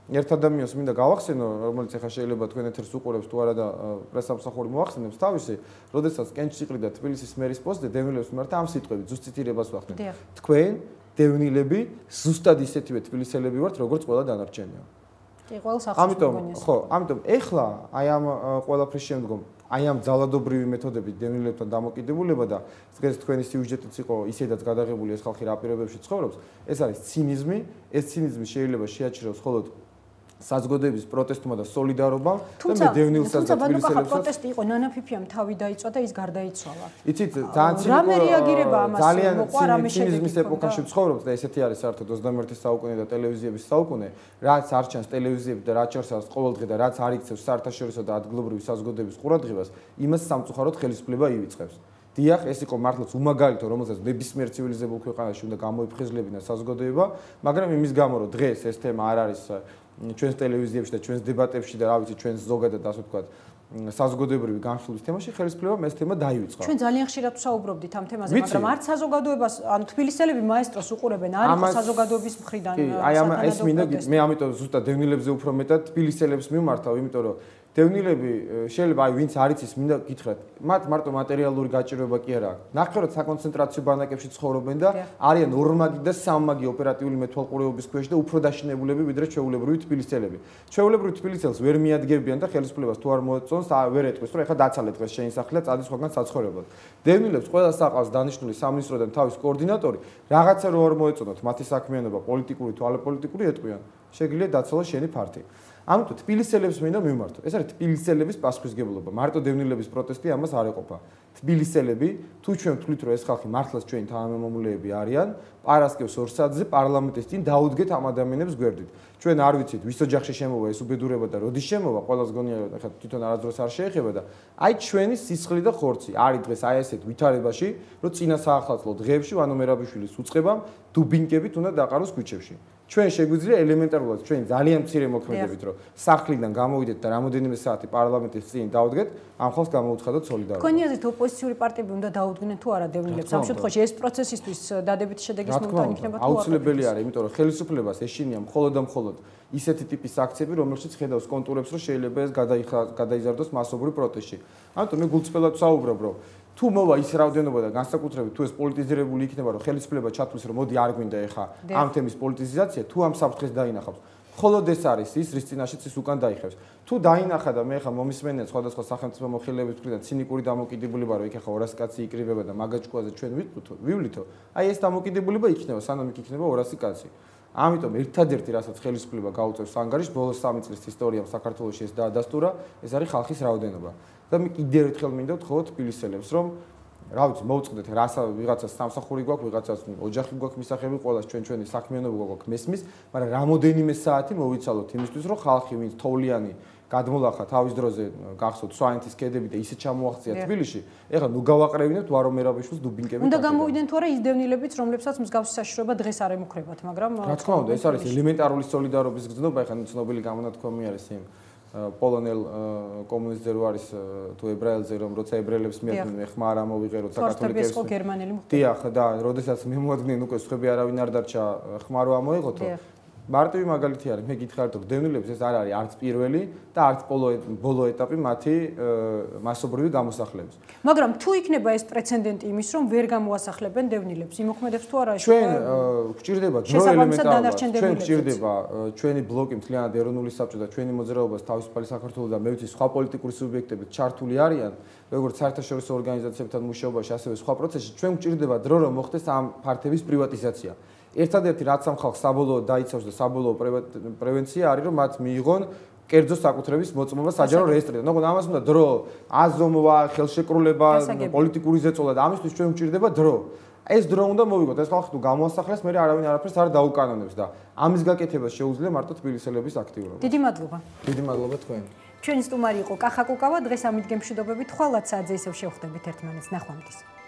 E: ერთ ადამიანს მინდა გავახსენო, რომელიც ახლა შეიძლება თქვენ ეთერს უყურებს თუ არა და პრესამსახური მოახსენებს თავისი, როდესაც კენჭში ყრიდა თბილისის მერის პოსტზე დევნილებს მიმართ ამ სიტყვებით ზუსტ ციტირებას ვახდენ. თქვენ დევნილები ზუსტად ისეთივე თბილისელები ვართ, როგორც ყველა დანარჩენია.
C: კი, ყველს ახსოვს.
E: ამიტომ, ხო, ამიტომ ეხლა აი ამ ყველაფრის შემდგომ აი ამ ძალადობრივი მეთოდებით დევნილებთან დამოკიდებულება და დღეს თქვენი სიუჟეტიც იყო ისედაც გადაღებული ეს ხალხი რა პირობებში ცხოვრობს, ეს არის ცინიზმი, ეს ცინიზმი შეიძლება შეაჩეროს მხოლოდ საზოგადოების პროტესტმა და სოლიდარობამ და მე დევნილსაც და თბილისელებსაც
C: პროტესტი იყო ნანაფიფიამ თავი დაიწვა და ის გარდაიცვალა.
E: იცით ძალიან
C: რამე რეაგირება ამას
E: ძალიან
C: მოყვა რამე
E: ცინიზმის ეპოქაში ვცხოვრობთ და ესეთი არის საერთოდ ოცდამეერთე საუკუნე და ტელევიზიების საუკუნე, რაც არ ჩანს ტელევიზიები და რაც ჩანს ყოველდღე და რაც არ იქცევს საერთაშორისო და ადგილობრივი საზოგადოების ყურადღებას, იმას სამწუხაროდ ხელისუფლება ივიწყებს. დიახ, ეს იყო მართლაც უმაგალითო, რომელსაც ნებისმიერ ცივილიზებულ ქვეყანაში უნდა გამოიფხიზლებინა საზოგადოება, მაგრამ იმის გამო, რომ დღეს ეს თემა არ არის ჩვენს ტელევიზიებში და ჩვენს დებატებში და რა ვიცი, ჩვენს ზოგადად ასე ვთქვათ, საზოგადოებრივი განხილვის თემაში ხელისუფლებამ ეს თემა დაივიწყა.
C: ჩვენ ძალიან ხშირად ვსაუბრობდით ამ თემაზე, მაგრამ არც საზოგადოებას, ანუ თბილისელები მაესტროს უყურებენ, არ იყო საზოგადოების მხრიდან.
E: კი, აი ამ ეს მინდა მე ამიტომ ზუსტად დევნილებზე უფრო მეტად თბილისელებს მიმართავ, იმიტომ რომ დევნილები შეიძლება აი ვინც არ იცის მინდა გითხრათ, მათ მარტო მატერიალური გაჭირვება კი არა აქვს. ნახევრად საკონცენტრაციო ბანაკებში ცხოვრობენ და არიან ორმაგი და სამმაგი ოპერატიული მეთვალყურეობის ქვეშ და უფრო დაშინებულები ვიდრე ჩვეულებრივი თბილისელები. ჩვეულებრივი თბილისელს ვერ მიადგებიან და ხელისუფლებას თუ არ მოეწონს, ვერ ეტყვის, რომ ეხლა დაცალე დღეს შეინსახლა წადის სხვაგან საცხოვრებლად. დევნილებს ყველას აყავს დანიშნული სამინისტროდან თავის კოორდინატორი, რაღაცა რო არ მოეწონოთ, მათი საქმიანობა პოლიტიკური თუ ალაპოლიტიკური ეტყვიან. შეგიძლია დაცალოს შენი ფარტი. ამიტომ თბილისელებს მინდა მივმართო. ეს არის თბილისელების პასუხისგებლობა. მარტო დევნილების პროტესტი ამას არ ეყოფა. თბილისელები, თუ ჩვენ ვთვლით, რომ ეს ხალხი მართლაც ჩვენი თანამემამულეები არიან, პარასკევს ორ საათზე პარლამენტის წინ დაუდგეთ ამ ადამიანებს გვერდით. ჩვენ არ ვიცით, ვის ოჯახში შემოვა ეს უბედურება და როდის შემოვა, ყველას გონია, რომ ახლა თვითონ არასდროს არ შეეხება და აი ჩვენი სისხლი და ხორცი არის დღეს აი ესეთ ვითარებაში, რომ წინა საახალწლო დღეებში ვანო მერაბიშვილის უწყებამ დუბინკებით უნდა დაყაროს ქუჩებში. ჩვენ შეგვიძლია ელემენტარულად ჩვენ ძალიან მცირე მოქმედებით რომ სახლიდან გამოვიდეთ და რამოდენიმე საათი პარლამენტის წინ დავდგეთ, ამ ხალხს გამოუცხადოთ სოლიდარობა.
C: თქვენი აზრით ოპოზიციური პარტიები უნდა დაუდგნენ თუ არა დევნილებს? ამ შემთხვევაში ეს პროცესისთვის დადებითი შედეგის მომტანი იქნება თუ არა?
E: აუცილებელი არის, იმიტომ რომ ხელისუფლებას ეშინია მხოლოდ და მხოლოდ ისეთი ტიპის აქციები, რომელშიც ხედავს კონტურებს, რომ შეიძლება ეს გადაიზარდოს მასობრივ პროტესტში. ამიტომ მე გულწრფელად ვსაუბრობ, რომ თუ მოვა ის რაოდენობა და განსაკუთრებით თუ ეს პოლიტიზირებული იქნება, რომ ხელისუფლება ჩათვლის, რომ მოდი არ გვინდა ეხა ამ თემის პოლიტიზაცია, თუ ამ საფრთხეს დაინახავს. მხოლოდ ეს არის ის, რის წინაშეც ის უკან დაიხევს. თუ დაინახა და მე ეხა მომისმენია სხვადასხვა სახელმწიფო მოხელეების მხრიდან ცინიკური დამოკიდებულება, რომ იქ ეხა ორასი კაცი იკრიბება და მაგაჭკუაზე ჩვენ ვივლითო, აი ეს დამოკიდებულება იქნება, სანამ იქ იქნება ორასი კაცი. ამიტომ ერთადერთი, რასაც ხელისუფლება გაუწევს ანგარიშს, ბოლოს სამი წლის ისტორიამ საქართველოში ეს დაადასტურა, ეს არის ხალხის რაოდენობა. და მე კიდევ ერთხელ მინდა ვთხოვოთ თბილისელებს, რომ რა ვიცი, მოვწყდეთ, რასაც ვიღაცას სამსახური გვაქვს, ვიღაცას ოჯახი გვაქვს მისახები, ყველას ჩვენ ჩვენი საქმიანობა გვაქვს მესმის, მაგრამ რამოდენიმე საათი მოვიცალოთ იმისთვის, რომ ხალხი ვინც თოვლიანი გადმოლახა თავის დროზე გახსოვთ სვანეთის ქედები და ისე ჩამოაღწია თბილისში, ეხლა ნუ გავაყრევინებთ ვარო მერაბიშვილს დუბინკებით.
C: უნდა გამოვიდნენ თუ არა ის დევნილებიც, რომლებსაც მსგავსი საშიშროება დღეს არ ემუქრებათ, მაგრამ
E: რა თქმა უნდა, ეს არის ელემენტარული სოლიდარობის გზნობა, ეხლა ცნობილი გამონათქვამი არის იმ პოლონელ კომუნისტზე რო არის თუ ებრაელზე რომ როცა ებრაელებს მიადგნენ მე ხმა არ ამოვიღე როცა კათოლიკებს
C: ხო გერმანელი მოხდა.
E: დიახ და როდესაც მიმოადგნენ უკვე სხვები არავინ არ დარჩა ხმა რო ამოიღოთო. მარტივი მაგალითი არის მე გითხარით რომ დევნილებს ეს არ არის არც პირველი და არც ბოლო ეტაპი მათი მასობრივი გამოსახლების.
C: მაგრამ თუ იქნება ეს პრეცედენტი იმის რომ ვერ გამოასახლებენ დევნილებს, იმოქმედებს თუ არა
E: ჩვენ გვჭირდება დრო ელემენტარულად ჩვენ გვჭირდება ჩვენი ბლოკი მთლიანად ეროვნული საბჭო და ჩვენი მოძრაობას თავისუფალი საქართველო და მე ვიცი სხვა პოლიტიკური სუბიექტები ჩართული არიან როგორც საერთაშორისო ორგანიზაციებთან მუშაობაში ასევე სხვა პროცესში ჩვენ გვჭირდება დრო რომ მოხდეს ამ ფართების პრივატიზაცია. ერთადერთი რაც ამ ხალხს საბოლოოდ დაიცავს და საბოლოო პრევენცია არის რომ მათ მიიღონ კერძო საკუთრების მოწმობა საჯარო რეესტრიდან. ნახოთ ამას უნდა დრო, აზომვა, ხელშეკრულება, პოლიტიკური ზეწოლა და ამისთვის ჩვენ გვჭირდება დრო. ეს დრო უნდა მოვიგოთ. ეს ხალხი თუ გამოასახლეს, მე არავინ არაფერს არ დაუკანონებს და ამის გაკეთებას შეუძლია მარტო თბილისელების აქტიურობა.
C: დიდი მადლობა.
E: დიდი მადლობა თქვენ.
C: ჩვენი სტუმარი იყო კახა კუკავა, დღეს ამით გემშვიდობებით, ხვალ საათზე ისევ შევხვდებით ერთმანეთს. ნახვამდის.